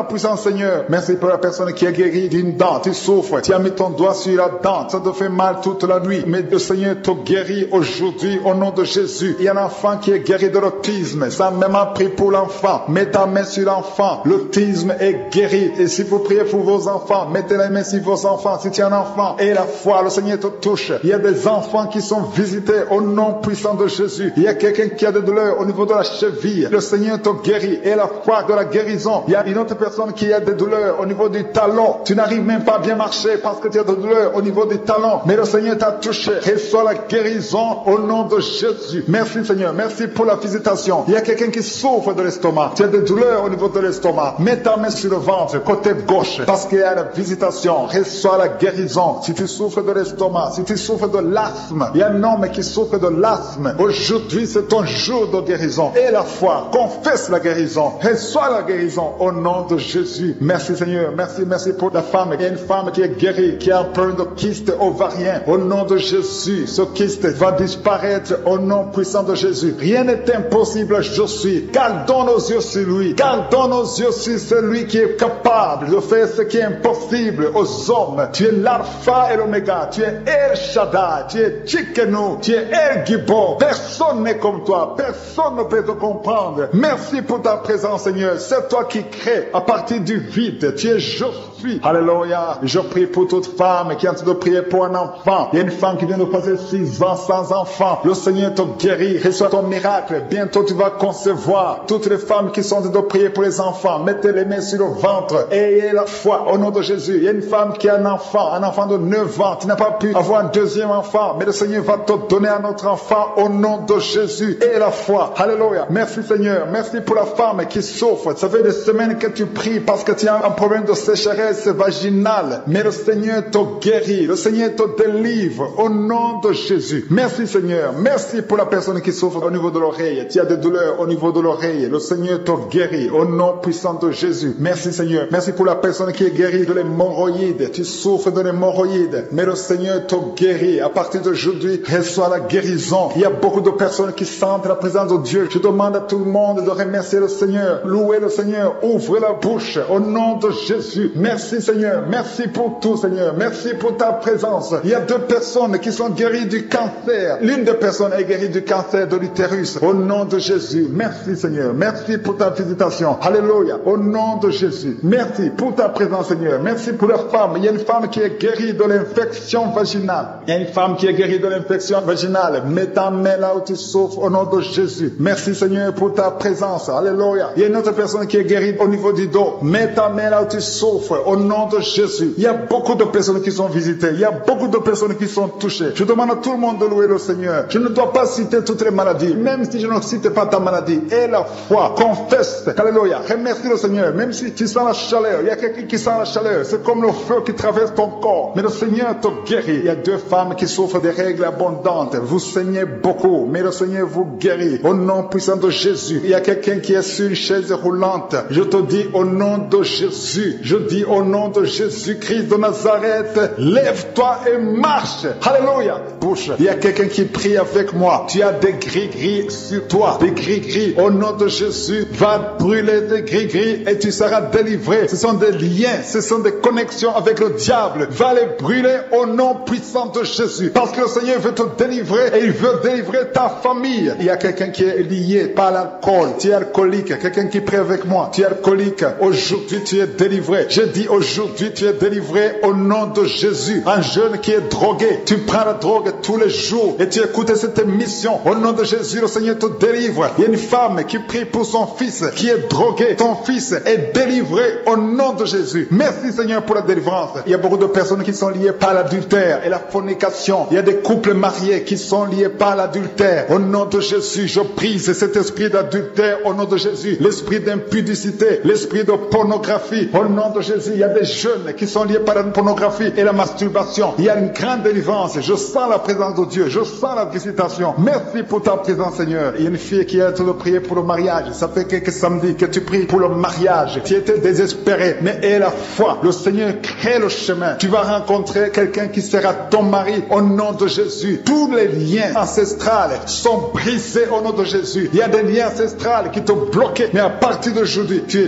puissance, Seigneur. Merci pour la personne qui est guérie d'une dent. Tu souffres, tu as mis ton doigt sur la dent, ça te fait mal toute la nuit. Mais le Seigneur te guérit aujourd'hui au nom de Jésus. Il y a un enfant qui est guéri de l'autisme. Ça m'a même pris pour l'enfant. Mets ta main sur l'enfant. L'autisme est guéri. Et si vous priez pour vos enfants, mettez la main sur vos enfants. Si tu es un enfant et la foi, le Seigneur te touche. Il y a des enfants qui sont visités au nom puissant de Jésus. Il y a quelqu'un qui a des douleurs au niveau de la cheville. Le Seigneur te guérit. Et la foi de la guérison. Il y a une autre personne qui a des douleurs au niveau du talon. Tu n'arrives même pas à bien marcher parce que tu as des douleurs au niveau du talon. Mais le Seigneur t'a touché. Reçois la guérison au nom de Jésus. Merci Seigneur. Merci pour la visitation. Il y a quelqu'un qui souffre de l'estomac. Tu as des douleurs au niveau de l'estomac. Mets ta main sur le ventre, côté gauche. Parce qu'il y a la visitation. Reçois la guérison. Si tu souffres de l'estomac, si tu souffres de l'asthme, il y a un homme qui souffre de l'asthme. Aujourd'hui, c'est ton jour de guérison. Et la foi, confesse la guérison. Reçois la guérison au nom de Jésus. Merci Seigneur. Merci pour la femme. Il y a une femme qui est guérie, qui a un problème de kyste ovarien. Au nom de Jésus, ce kyste va disparaître au nom puissant de Jésus. Rien n'est impossible, je suis. Gardons nos yeux sur lui. Gardons nos yeux sur celui qui est capable de faire ce qui est impossible aux hommes. Tu es l'alpha et l'oméga. Tu es El Shaddai. Tu es Tchikenu. Tu es El Gibor. Personne n'est comme toi. Personne ne peut te comprendre. Merci pour ta présence, Seigneur. C'est toi qui crées à partir du vide. Tu es je suis. Alléluia. Je prie pour toute femme qui est en train de prier pour un enfant. Il y a une femme qui vient de passer 6 ans sans enfant. Le Seigneur te guérit. Reçois ton miracle. Bientôt tu vas concevoir. Toutes les femmes qui sont en train de prier pour les enfants, mettez les mains sur le ventre. Ayez la foi au nom de Jésus. Il y a une femme qui a un enfant de 9 ans. Tu n'as pas pu avoir un deuxième enfant, mais le Seigneur va te donner un autre enfant au nom de Jésus. Et la foi. Alléluia. Merci Seigneur. Merci pour la femme qui souffre. Ça fait des semaines que tu pries parce que tu as un problème de sécheresse vaginale. Mais le Seigneur te guérit. Le Seigneur te délivre au nom de Jésus. Merci Seigneur. Merci pour la personne qui souffre au niveau de l'oreille. Tu as des douleurs au niveau de l'oreille. Le Seigneur te guérit au nom puissant de Jésus. Merci Seigneur. Merci pour la personne qui est guérie de l'hémorroïde. Tu souffres de l'hémorroïde. Mais le Seigneur te guérit. À partir d'aujourd'hui, reçois la guérison. Il y a beaucoup de personnes qui sentent la présence de Dieu. Je demande à tout le monde de remercier le Seigneur. Louer le Seigneur. Ouvre la bouche au nom de Jésus. Merci Seigneur. Merci pour tout Seigneur. Merci pour ta présence. Il y a 2 personnes qui sont guéries du cancer. L'une des personnes est guérie du cancer de l'utérus. Au nom de Jésus. Merci Seigneur. Merci pour ta visitation. Alléluia. Au nom de Jésus. Merci pour ta présence Seigneur. Merci pour la femme. Il y a une femme qui est guérie de l'infection vaginale. Il y a une femme qui est guérie de l'infection vaginale. Mets ta main là où tu souffres au nom de Jésus. Merci Seigneur pour ta présence. Alléluia. Il y a une autre personne qui est guérie au niveau du dos. Mets ta main là où tu souffres au nom de Jésus. Il y a beaucoup de personnes qui sont visitées. Il y a beaucoup de personnes qui sont touchées. Je demande à tout le monde de louer le Seigneur. Je ne dois pas citer toutes les maladies. Même si je ne cite pas ta maladie. Et la foi. Confesse. Alléluia. Remercie le Seigneur. Même si tu sens la chaleur. Il y a quelqu'un qui sent la chaleur. C'est comme le feu qui traverse ton corps. Mais le Seigneur te guérit. Il y a 2 femmes qui souffrent des règles abondantes. Vous saignez beaucoup. Mais le Seigneur vous guérit. Au nom puissant de Jésus. Il y a quelqu'un qui est sur une chaise roulante. Je te dis au nom de Jésus. Je dis au nom de Jésus-Christ de Nazareth. Lève-toi et marche. Alléluia. Bouche. Il y a quelqu'un qui prie avec moi. Tu as des gris-gris sur toi. Des gris-gris. Au nom de Jésus. Va brûler tes gris-gris et tu seras délivré. Ce sont des liens. Ce sont des connexions avec le diable. Va les brûler au nom puissant de Jésus. Parce que le Seigneur veut te délivrer et il veut délivrer ta famille. Il y a quelqu'un qui est lié par l'alcool. Tu es alcoolique. Quelqu'un qui prie avec moi. Tu es alcoolique. Aujourd'hui, tu es délivré. Je dis aujourd'hui, tu es délivré au nom de Jésus. Un jeune qui est drogué. Tu prends la drogue tous les jours et tu écoutes cette émission. Au nom de Jésus, le Seigneur te délivre. Il y a une femme qui prie pour son fils qui est drogué. Ton fils est délivré au nom de Jésus. Merci Seigneur pour la délivrance. Il y a beaucoup de personnes qui sont liées par l'adultère et la fornication. Il y a des couples mariés qui sont liés par l'adultère. Au nom de Jésus, je brise cet esprit d'adultère au nom de Jésus. L'esprit d'impudicité, l'esprit de pornographie. Au nom de Jésus, il y a des jeunes qui sont liés par la pornographie et la masturbation. Il y a une grande délivrance. Je sens la présence de Dieu. Je sens la visitation. Merci pour ta présence Seigneur. Il y a une fille qui est en train de prier pour le mariage. Ça fait quelques samedis que tu pries pour le mariage. Tu étais désespéré, mais aie la foi. Le Seigneur crée le chemin. Tu vas rencontrer quelqu'un qui sera ton mari au nom de Jésus. Tous les liens ancestrales sont brisés au nom de Jésus. Il y a des liens ancestrales qui te bloquaient, mais à partir d'aujourd'hui, tu es libéré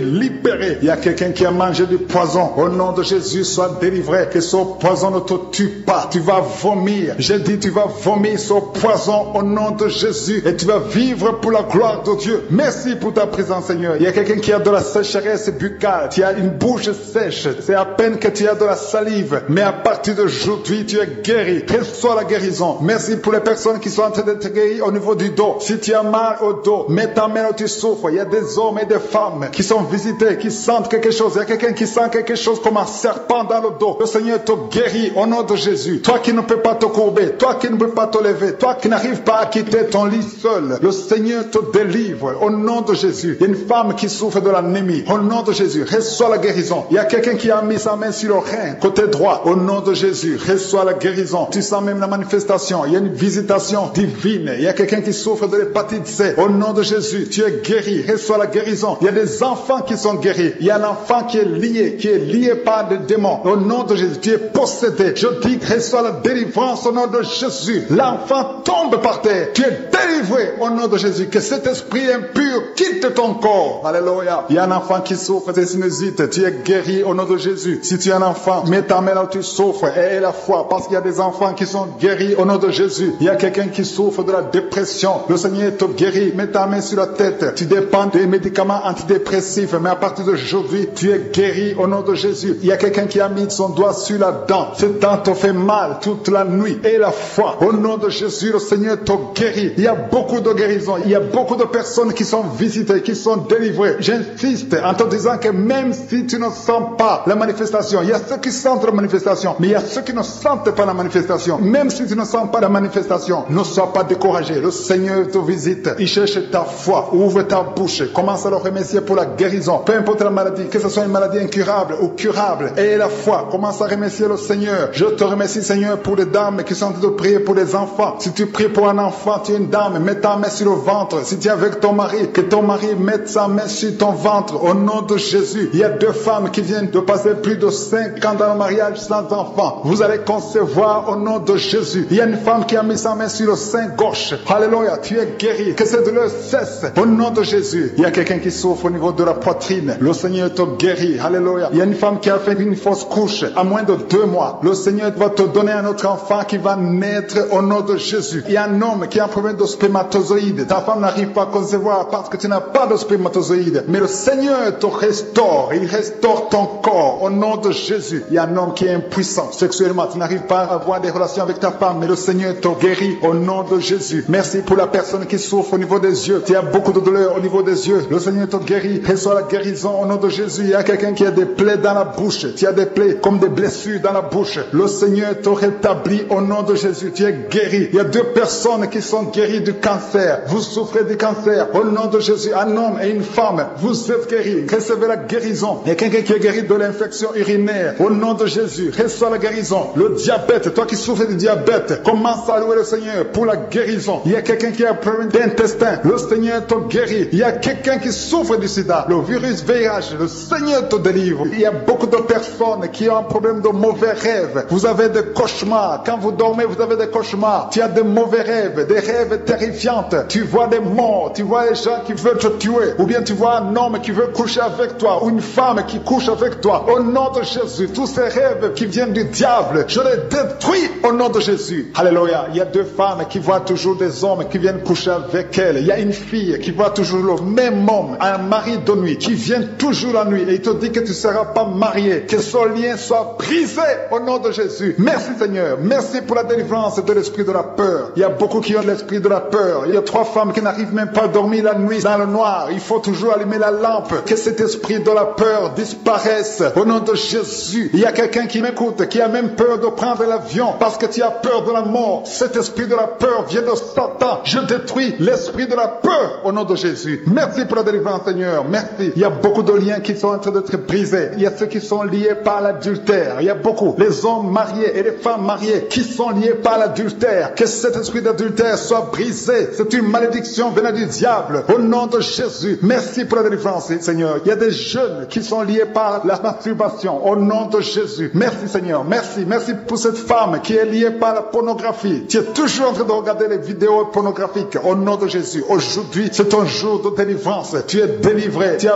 libéré. Il y a quelqu'un qui a mangé du poison. Au nom de Jésus, sois délivré. Que ce poison ne te tue pas. Tu vas vomir. J'ai dit, tu vas vomir ce poison au nom de Jésus. Et tu vas vivre pour la gloire de Dieu. Merci pour ta présence, Seigneur. Il y a quelqu'un qui a de la sécheresse buccale. Tu as une bouche sèche. C'est à peine que tu as de la salive. Mais à partir d'aujourd'hui, tu es guéri. Reçois la guérison. Merci pour les personnes qui sont en train d'être guéries au niveau du dos. Si tu as mal au dos, mets ta main où tu souffres. Il y a des hommes et des femmes qui sont visités, qui sentent quelque chose. Il y a quelqu'un qui sent quelque chose comme un serpent dans le dos. Le Seigneur te guérit au nom de Jésus. Toi qui ne peux pas te courber, toi qui ne peux pas te lever, toi qui n'arrives pas à quitter ton lit seul, le Seigneur te délivre au nom de Jésus. Il y a une femme qui souffre de l'anémie. Au nom de Jésus, reçois la guérison. Il y a quelqu'un qui a mis sa main sur le rein, côté droit. Au nom de Jésus, reçois la guérison. Tu sens même la manifestation. Il y a une visitation divine. Il y a quelqu'un qui souffre de l'hépatite C. Au nom de Jésus, tu es guéri. Reçois la guérison. Il y a des enfants qui sont guéris. Il y a un enfant qui est lié par des démons. Au nom de Jésus, tu es possédé. Je dis, reçois la délivrance au nom de Jésus. L'enfant tombe par terre. Tu es délivré au nom de Jésus. Que cet esprit impur quitte ton corps. Alléluia. Il y a un enfant qui souffre de sinusite. Tu es guéri au nom de Jésus. Si tu es un enfant, mets ta main là où tu souffres et aie la foi. Parce qu'il y a des enfants qui sont guéris au nom de Jésus. Il y a quelqu'un qui souffre de la dépression. Le Seigneur te guérit. Mets ta main sur la tête. Tu dépends des médicaments antidépressifs. Mais à partir d'aujourd'hui, tu es guéri au nom de Jésus. Il y a quelqu'un qui a mis son doigt sur la dent. Cette dent te fait mal toute la nuit. Et la foi. Au nom de Jésus, le Seigneur te guérit. Il y a beaucoup de guérisons. Il y a beaucoup de personnes qui sont visitées, qui sont délivrées. J'insiste en te disant que même si tu ne sens pas la manifestation, il y a ceux qui sentent la manifestation, mais il y a ceux qui ne sentent pas la manifestation. Même si tu ne sens pas la manifestation, ne sois pas découragé. Le Seigneur te visite. Il cherche ta foi. Ouvre ta bouche. Commence à le remercier pour la guérison. Peu importe la maladie, que ce soit une maladie incurable ou curable. Et la foi. Commence à remercier le Seigneur. Je te remercie, Seigneur, pour les dames qui sont en train de prier pour les enfants. Si tu pries pour un enfant, tu es une dame, mets ta main sur le ventre. Si tu es avec ton mari, que ton mari mette sa main sur ton ventre. Au nom de Jésus. Il y a 2 femmes qui viennent de passer plus de 5 ans dans le mariage sans enfant. Vous allez concevoir au nom de Jésus. Il y a une femme qui a mis sa main sur le sein gauche. Alléluia, tu es guéri. Que cette douleur cesse au nom de Jésus. Il y a quelqu'un qui souffre au niveau de la poitrine. Le Seigneur te guérit. Alléluia. Il y a une femme qui a fait une fausse couche à moins de 2 mois. Le Seigneur va te donner un autre enfant qui va naître au nom de Jésus. Il y a un homme qui a un problème de spermatozoïde. Ta femme n'arrive pas à concevoir parce que tu n'as pas de spermatozoïde. Mais le Seigneur te restaure. Il restaure ton corps au nom de Jésus. Il y a un homme qui est impuissant sexuellement. Tu n'arrives pas à avoir des relations avec ta femme, mais le Seigneur te guérit au nom de Jésus. Merci pour la personne qui souffre au niveau des yeux. Tu as beaucoup de douleur au niveau des yeux. Le Seigneur te guérit. Reçois la guérison au nom de Jésus. Il y a quelqu'un qui a des plaies dans la bouche. Tu as des plaies comme des blessures dans la bouche. Le Seigneur te rétablit au nom de Jésus. Tu es guéri. Il y a 2 personnes qui sont guéries du cancer. Vous souffrez du cancer. Au nom de Jésus, un homme et une femme, vous êtes guéris. Recevez la guérison. Il y a quelqu'un qui est guéri de l'infection urinaire. Au nom de Jésus, reçois la guérison. Le diabète, toi qui souffres du diabète, commence à louer le Seigneur pour la guérison. Il y a quelqu'un qui a un problème d'intestin. Le Seigneur te guérit. Il y a quelqu'un qui souffre du sida. Le virus VIH, le Seigneur te délivre. Il y a beaucoup de personnes qui ont un problème de mauvais rêves. Vous avez des cauchemars. Quand vous dormez, vous avez des cauchemars. Tu as des mauvais rêves, des rêves terrifiants. Tu vois des morts, tu vois des gens qui veulent te tuer. Ou bien tu vois un homme qui veut coucher avec toi, ou une femme qui couche avec toi. Au nom de Jésus, tous ces rêves qui viennent du diable, je les détruis au nom de Jésus. Alléluia. Il y a 2 femmes qui voient toujours des hommes qui viennent coucher avec elles. Il y a une fille qui voit toujours le même homme, un mari de nuit, qui vient toujours la nuit et il te dit que tu ne seras pas marié, que ce lien soit brisé au nom de Jésus. Merci Seigneur. Merci pour la délivrance de l'esprit de la peur. Il y a beaucoup qui ont l'esprit de la peur. Il y a 3 femmes qui n'arrivent même pas à dormir la nuit dans le noir. Il faut toujours allumer la lampe. Que cet esprit de la peur disparaisse au nom de Jésus. Il y a quelqu'un qui m'écoute, qui a même peur de prendre l'avion parce que tu as peur de la mort. Cet esprit de la peur vient de Satan. Je détruis l'esprit de la peur au nom de Jésus. Merci pour la délivrance Seigneur. Merci. Il y a beaucoup de liens qui sont en train d'être brisés. Il y a ceux qui sont liés par l'adultère. Il y a beaucoup. Les hommes mariés et les femmes mariées qui sont liés par l'adultère. Que cet esprit d'adultère soit brisé. C'est une malédiction venant du diable. Au nom de Jésus. Merci pour la délivrance Seigneur. Il y a des jeunes qui sont liés par la masturbation. Au nom de Jésus. Merci Seigneur. Merci. Merci pour cette femme qui est liée par la pornographie. Tu es toujours en train de regarder les vidéos pornographiques. Au nom de Jésus. Aujourd'hui, c'est ton jour de délivrance. Tu es délivré. Tu as besoin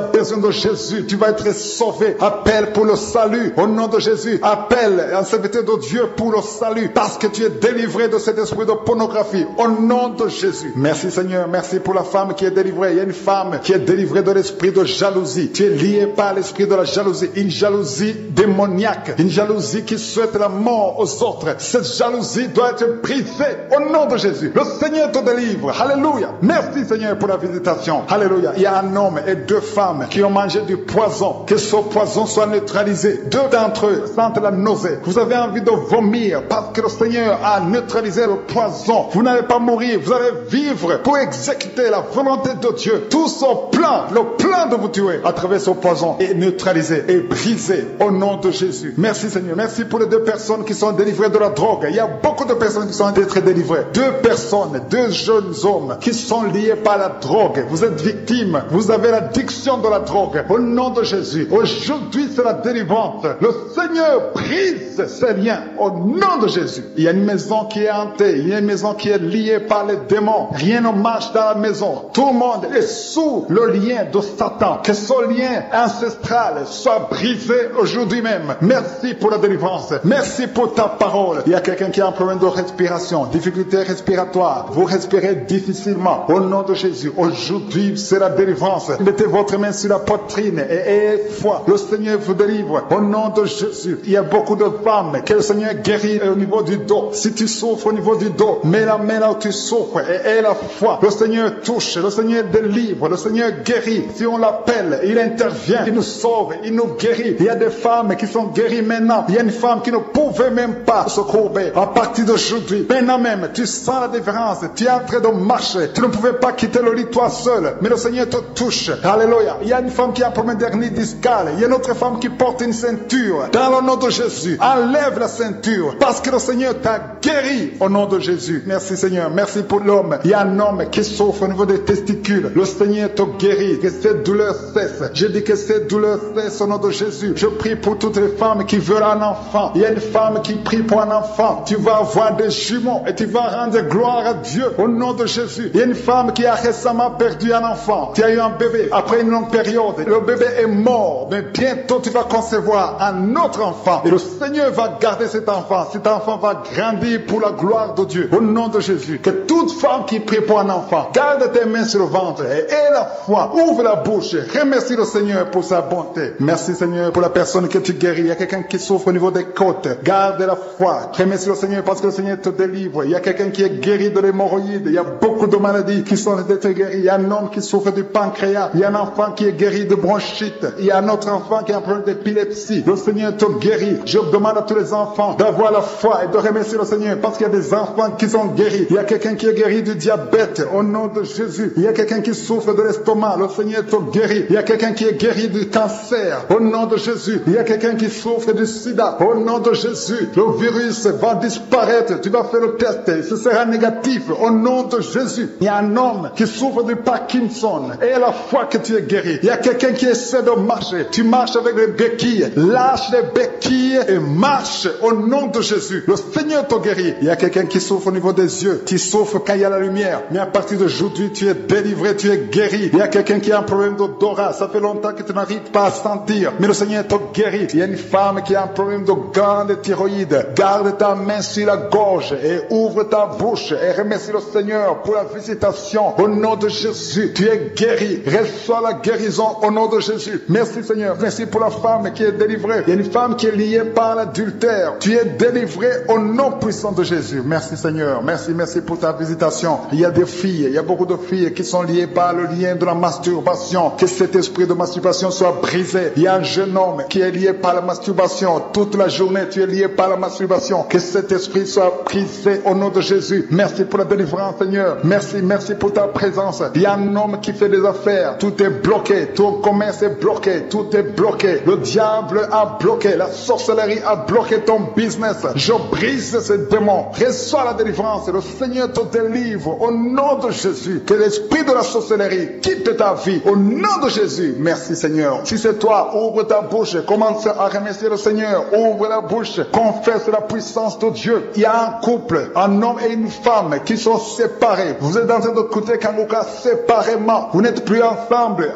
de Jésus, tu vas être sauvé. Appelle pour le salut. Au nom de Jésus, appelle un serviteur de Dieu pour le salut. Parce que tu es délivré de cet esprit de pornographie. Au nom de Jésus. Merci Seigneur. Merci pour la femme qui est délivrée. Il y a une femme qui est délivrée de l'esprit de jalousie. Tu es lié par l'esprit de la jalousie. Une jalousie démoniaque. Une jalousie qui souhaite la mort aux autres. Cette jalousie doit être brisée au nom de Jésus. Le Seigneur te délivre. Alléluia. Merci Seigneur pour la visitation. Alléluia. Il y a un homme et deux femmes qui ont mangé du poison. Que ce poison soit neutralisé. Deux d'entre eux sentent la nausée. Vous avez envie de vomir parce que le Seigneur a neutralisé le poison. Vous n'allez pas mourir. Vous allez vivre pour exécuter la volonté de Dieu. Tout son plan, le plan de vous tuer à travers ce poison est neutralisé et brisé au nom de Jésus. Merci Seigneur. Merci pour les deux personnes qui sont délivrées de la drogue. Il y a beaucoup de personnes qui sont être délivrées. Deux personnes, deux jeunes hommes qui sont liés par la drogue. Vous êtes victimes. Vous avez l'addiction de la drogue. Au nom de Jésus. Aujourd'hui, c'est la délivrance. Le Seigneur brise ces liens au nom de Jésus. Il y a une maison qui est hantée. Il y a une maison qui est liée par les démons. Rien ne marche dans la maison. Tout le monde est sous le lien de Satan. Que ce lien ancestral soit brisé aujourd'hui même. Merci pour la délivrance. Merci pour ta parole. Il y a quelqu'un qui a un problème de respiration, difficulté respiratoire. Vous respirez difficilement. Au nom de Jésus, aujourd'hui, c'est la délivrance. Mettez votre main sur la poitrine et ayez foi. Le Seigneur vous délivre. Au nom de Jésus, il y a beaucoup de femmes que le Seigneur guérit au niveau du dos. Si tu souffres au niveau du dos, mets la main là où tu souffres et aie la foi. Le Seigneur touche, le Seigneur délivre, le Seigneur guérit. Si on l'appelle, il intervient, il nous sauve, il nous guérit. Il y a des femmes qui sont guéries maintenant. Il y a une femme qui ne pouvait même pas se courber. À partir d'aujourd'hui, maintenant même, tu sens la différence. Tu es en train de marcher. Tu ne pouvais pas quitter le lit toi seul. Mais le Seigneur te touche. Alléluia. Il y a une femme qui a un problème d'hernie discale. Il y a une autre femme qui porte une ceinture. Dans le nom de Jésus, enlève la ceinture. Parce que le Seigneur t'a guéri au nom de Jésus. Merci Seigneur. Merci pour l'homme. Il y a un homme qui souffre au niveau des testicules. Le Seigneur te guérit. Que cette douleur cesse. Je dis que cette douleur cesse au nom de Jésus. Je prie pour toutes les femmes qui veulent un enfant. Il y a une femme qui prie pour un enfant. Tu vas avoir des jumeaux et tu vas rendre gloire à Dieu au nom de Jésus. Il y a une femme qui a récemment perdu un enfant. Tu as eu un bébé après une longue période. Le bébé est mort, mais bientôt tu vas concevoir un autre enfant. Et le Seigneur va garder cet enfant. Cet enfant va grandir pour la gloire de Dieu. Au nom de Jésus. Que toute femme qui prie pour un enfant, garde tes mains sur le ventre et aie la foi. Ouvre la bouche. Remercie le Seigneur pour sa bonté. Merci Seigneur pour la personne que tu guéris. Il y a quelqu'un qui souffre au niveau des côtes. Garde la foi. Remercie le Seigneur parce que le Seigneur te délivre. Il y a quelqu'un qui est guéri de l'hémorroïde. Il y a beaucoup de maladies qui sont d'être guéries. Il y a un homme qui souffre du pancréas. Il y a un enfant qui est guéri de bronchite. Il y a un autre enfant qui a un problème d'épilepsie. Le Seigneur te guérit. Je demande à tous les enfants d'avoir la foi et de remercier le Seigneur parce qu'il y a des enfants qui sont guéris. Il y a quelqu'un qui est guéri du diabète au nom de Jésus. Il y a quelqu'un qui souffre de l'estomac. Le Seigneur te guérit. Il y a quelqu'un qui est guéri du cancer au nom de Jésus. Il y a quelqu'un qui souffre du sida au nom de Jésus. Le virus va disparaître. Tu vas faire le test. Ce sera négatif au nom de Jésus. Il y a un homme qui souffre du Parkinson et la foi que tu es guéri. Il y a quelqu'un qui essaie de marcher. Tu marches avec les béquilles. Lâche les béquilles et marche au nom de Jésus. Le Seigneur te guérit. Il y a quelqu'un qui souffre au niveau des yeux. Tu souffres quand il y a la lumière. Mais à partir d'aujourd'hui, tu es délivré, tu es guéri. Il y a quelqu'un qui a un problème d'odorat. Ça fait longtemps que tu n'arrives pas à sentir. Mais le Seigneur te guérit. Il y a une femme qui a un problème de glande thyroïde. Garde ta main sur la gorge et ouvre ta bouche et remercie le Seigneur pour la visitation. Au nom de Jésus, tu es guéri. Reçois la guérison au nom de Jésus. Merci Seigneur. Merci pour la femme qui est délivrée. Il y a une femme qui est liée par l'adultère. Tu es délivré au nom puissant de Jésus. Merci Seigneur. Merci pour ta visitation. Il y a des filles, il y a beaucoup de filles qui sont liées par le lien de la masturbation. Que cet esprit de masturbation soit brisé. Il y a un jeune homme qui est lié par la masturbation. Toute la journée, tu es lié par la masturbation. Que cet esprit soit brisé au nom de Jésus. Merci pour la délivrance Seigneur. Merci pour ta présence. Il y a un homme qui fait des affaires. Tout est bloqué. Ton commerce est bloqué. Tout est bloqué. Le diable a bloqué. La sorcellerie a bloqué ton business. Je brise ces démons. Reçois la délivrance. Le Seigneur te délivre au nom de Jésus. Que l'esprit de la sorcellerie quitte ta vie au nom de Jésus. Merci Seigneur. Si c'est toi, ouvre ta bouche. Commence à remercier le Seigneur. Ouvre la bouche. Confesse la puissance de Dieu. Il y a un couple, un homme et une femme qui sont séparés. Vous êtes en train d'écouter Kanguka séparément. Vous n'êtes plus ensemble alors que vous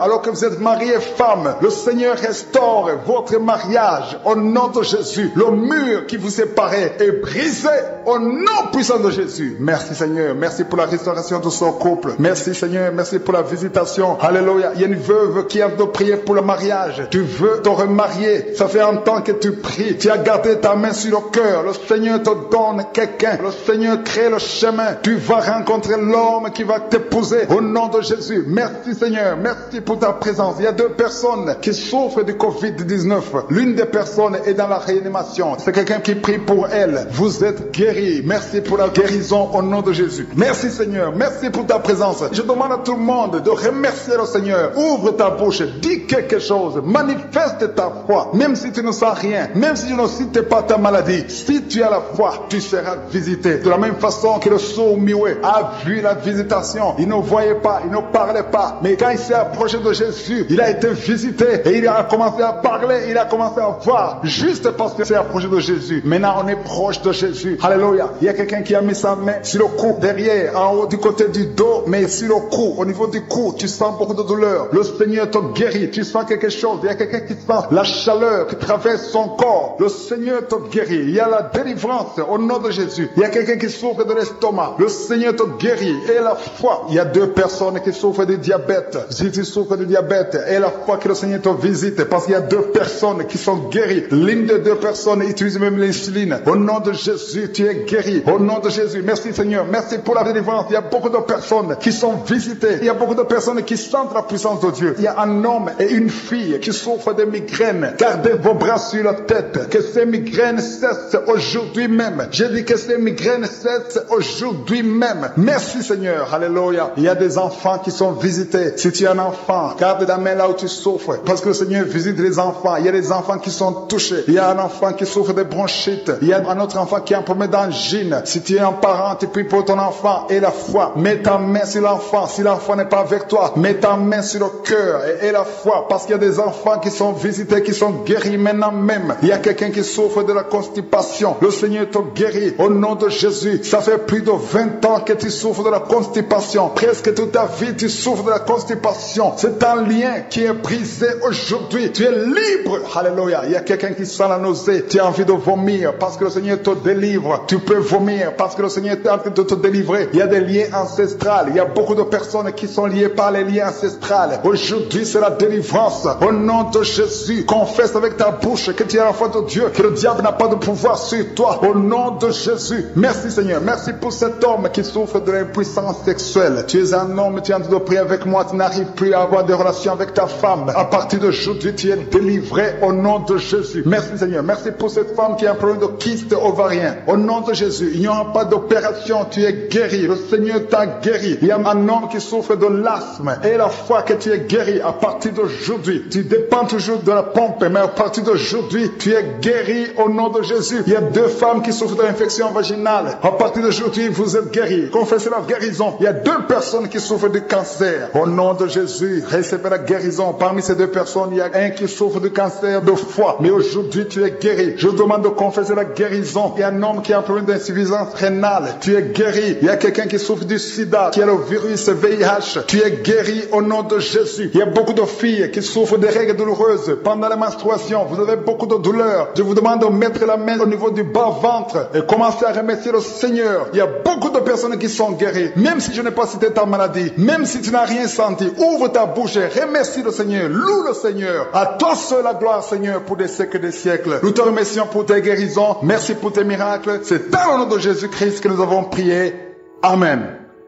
êtes mariés, femmes, le Seigneur restaure votre mariage au nom de Jésus. Le mur qui vous séparait est brisé au nom puissant de Jésus. Merci Seigneur, merci pour la restauration de son couple. Merci Seigneur, merci pour la visitation. Alléluia. Il y a une veuve qui a de prier pour le mariage. Tu veux te remarier. Ça fait un temps que tu pries. Tu as gardé ta main sur le cœur. Le Seigneur te donne quelqu'un. Le Seigneur crée le chemin. Tu vas rencontrer l'homme qui va t'épouser au nom de Jésus. Merci Seigneur, merci pour ta présence. Il y a 2 personnes qui souffrent du Covid-19. L'une des personnes est dans la réanimation. C'est quelqu'un qui prie pour elle. Vous êtes guéris. Merci pour la guérison au nom de Jésus. Merci Seigneur, merci pour ta présence. Je demande à tout le monde de remercier le Seigneur. Ouvre ta bouche, dis quelque chose, manifeste ta foi. Même si tu ne sens rien, même si tu ne cites pas ta maladie, si tu as la foi, tu seras visité. De la même façon que le sourd muet a vu la visitation. Il ne voyait pas, il ne parlait pas. Mais quand il s'est approché de Jésus, il a été visité et il a commencé à parler, il a commencé à voir. Juste parce qu'il s'est approché de Jésus. Maintenant, on est proche de Jésus. Alléluia. Il y a quelqu'un qui a mis sa main sur le cou, derrière, en haut, du côté du dos, mais sur le cou, au niveau du cou, tu sens beaucoup de douleur. Le Seigneur te guérit. Tu sens quelque chose. Il y a quelqu'un qui sent la chaleur qui traverse son corps. Le Seigneur te guérit. Il y a la délivrance au nom de Jésus. Il y a quelqu'un qui souffre de l'estomac. Le Seigneur te guérit. Et la foi. Il y a 2 personnes qui souffrent de diabète. Si tu souffres de diabète, et la foi que le Seigneur te visite, parce qu'il y a 2 personnes qui sont guéries. L'une des 2 personnes utilise même l'insuline. Au nom de Jésus, tu es guéri. Au nom de Jésus, merci Seigneur. Merci pour la délivrance. Il y a beaucoup de personnes qui sont visitées. Il y a beaucoup de personnes qui sentent la puissance de Dieu. Il y a un homme et une fille qui souffrent de migraines. Gardez vos bras sur la tête. Que ces migraines cessent aujourd'hui même. J'ai dit que ces migraines cessent aujourd'hui même. Merci Seigneur. Alléluia. Il y a des enfants qui sont visités. Si tu es un enfant, garde la main là où tu souffres. Parce que le Seigneur visite les enfants. Il y a des enfants qui sont touchés. Il y a un enfant qui souffre de bronchite. Il y a un autre enfant qui a un problème d'angine. Si tu es un parent, tu pries pour ton enfant et la foi. Mets ta main sur l'enfant. Si l'enfant n'est pas avec toi, mets ta main sur le cœur et la foi. Parce qu'il y a des enfants qui sont visités, qui sont guéris maintenant même. Il y a quelqu'un qui souffre de la constipation. Le Seigneur te guérit au nom de Jésus. Ça fait plus de 20 ans que tu souffres de la constipation. Presque toute ta vie, tu souffres de la constipation. C'est un lien qui est brisé aujourd'hui. Tu es libre. Alléluia. Il y a quelqu'un qui sent la nausée. Tu as envie de vomir parce que le Seigneur te délivre. Tu peux vomir parce que le Seigneur est en train de te délivrer. Il y a des liens ancestrales. Il y a beaucoup de personnes qui sont liées par les liens ancestrales. Aujourd'hui, c'est la délivrance. Au nom de Jésus, confesse avec ta bouche que tu es l'enfant de Dieu, que le diable n'a pas de pouvoir sur toi. Au nom de Jésus. Merci Seigneur. Merci pour cet homme qui souffre de l'impuissance sexuelle. Tu es un homme, tu es en train de prier avec moi, tu n'arrives plus à avoir des relations avec ta femme. À partir d'aujourd'hui, tu es délivré au nom de Jésus. Merci Seigneur. Merci pour cette femme qui a un problème de kyste ovarien. Au nom de Jésus, il n'y aura pas d'opération, tu es guéri. Le Seigneur t'a guéri. Il y a un homme qui souffre de l'asthme. Et la foi que tu es guéri à partir d'aujourd'hui. Tu dépends toujours de la pompe, mais à partir d'aujourd'hui, tu es guéri au nom de Jésus. Il y a 2 femmes qui souffrent de l'infection vaginale. À partir d'aujourd'hui, vous êtes guéris. Confessez la guérison. Il y a 2 personnes qui souffrent du cancer. Au nom de Jésus, recevez la guérison. Parmi ces 2 personnes, il y a un qui souffre du cancer de foie. Mais aujourd'hui, tu es guéri. Je demande de confesser la guérison. Il y a un homme qui a un problème d'insuffisance rénale. Tu es guéri. Il y a quelqu'un qui souffre du sida, qui a le virus VIH. Tu es guéri au nom de Jésus. Il y a beaucoup de filles qui souffrent des règles douloureuses pendant la menstruation. Vous avez beaucoup de douleurs. Je vous demande de mettre la main au niveau du bas-ventre et commencer à remercier le Seigneur. Il y a beaucoup de personnes qui sont guéries. Même si je n'ai pas cité ta maladie, même si tu n'as rien senti, ouvre ta bouche et remercie le Seigneur. Loue le Seigneur. À toi seul la gloire, Seigneur, pour des siècles et des siècles. Nous te remercions pour tes guérisons. Merci pour tes miracles. C'est dans le nom de Jésus-Christ que nous avons prié. Amen.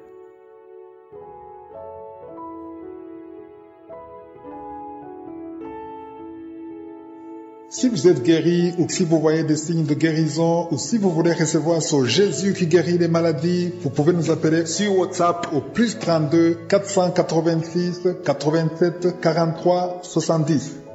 Si vous êtes guéri ou si vous voyez des signes de guérison ou si vous voulez recevoir ce Jésus qui guérit les maladies, vous pouvez nous appeler sur WhatsApp au +32 486 87 43 70.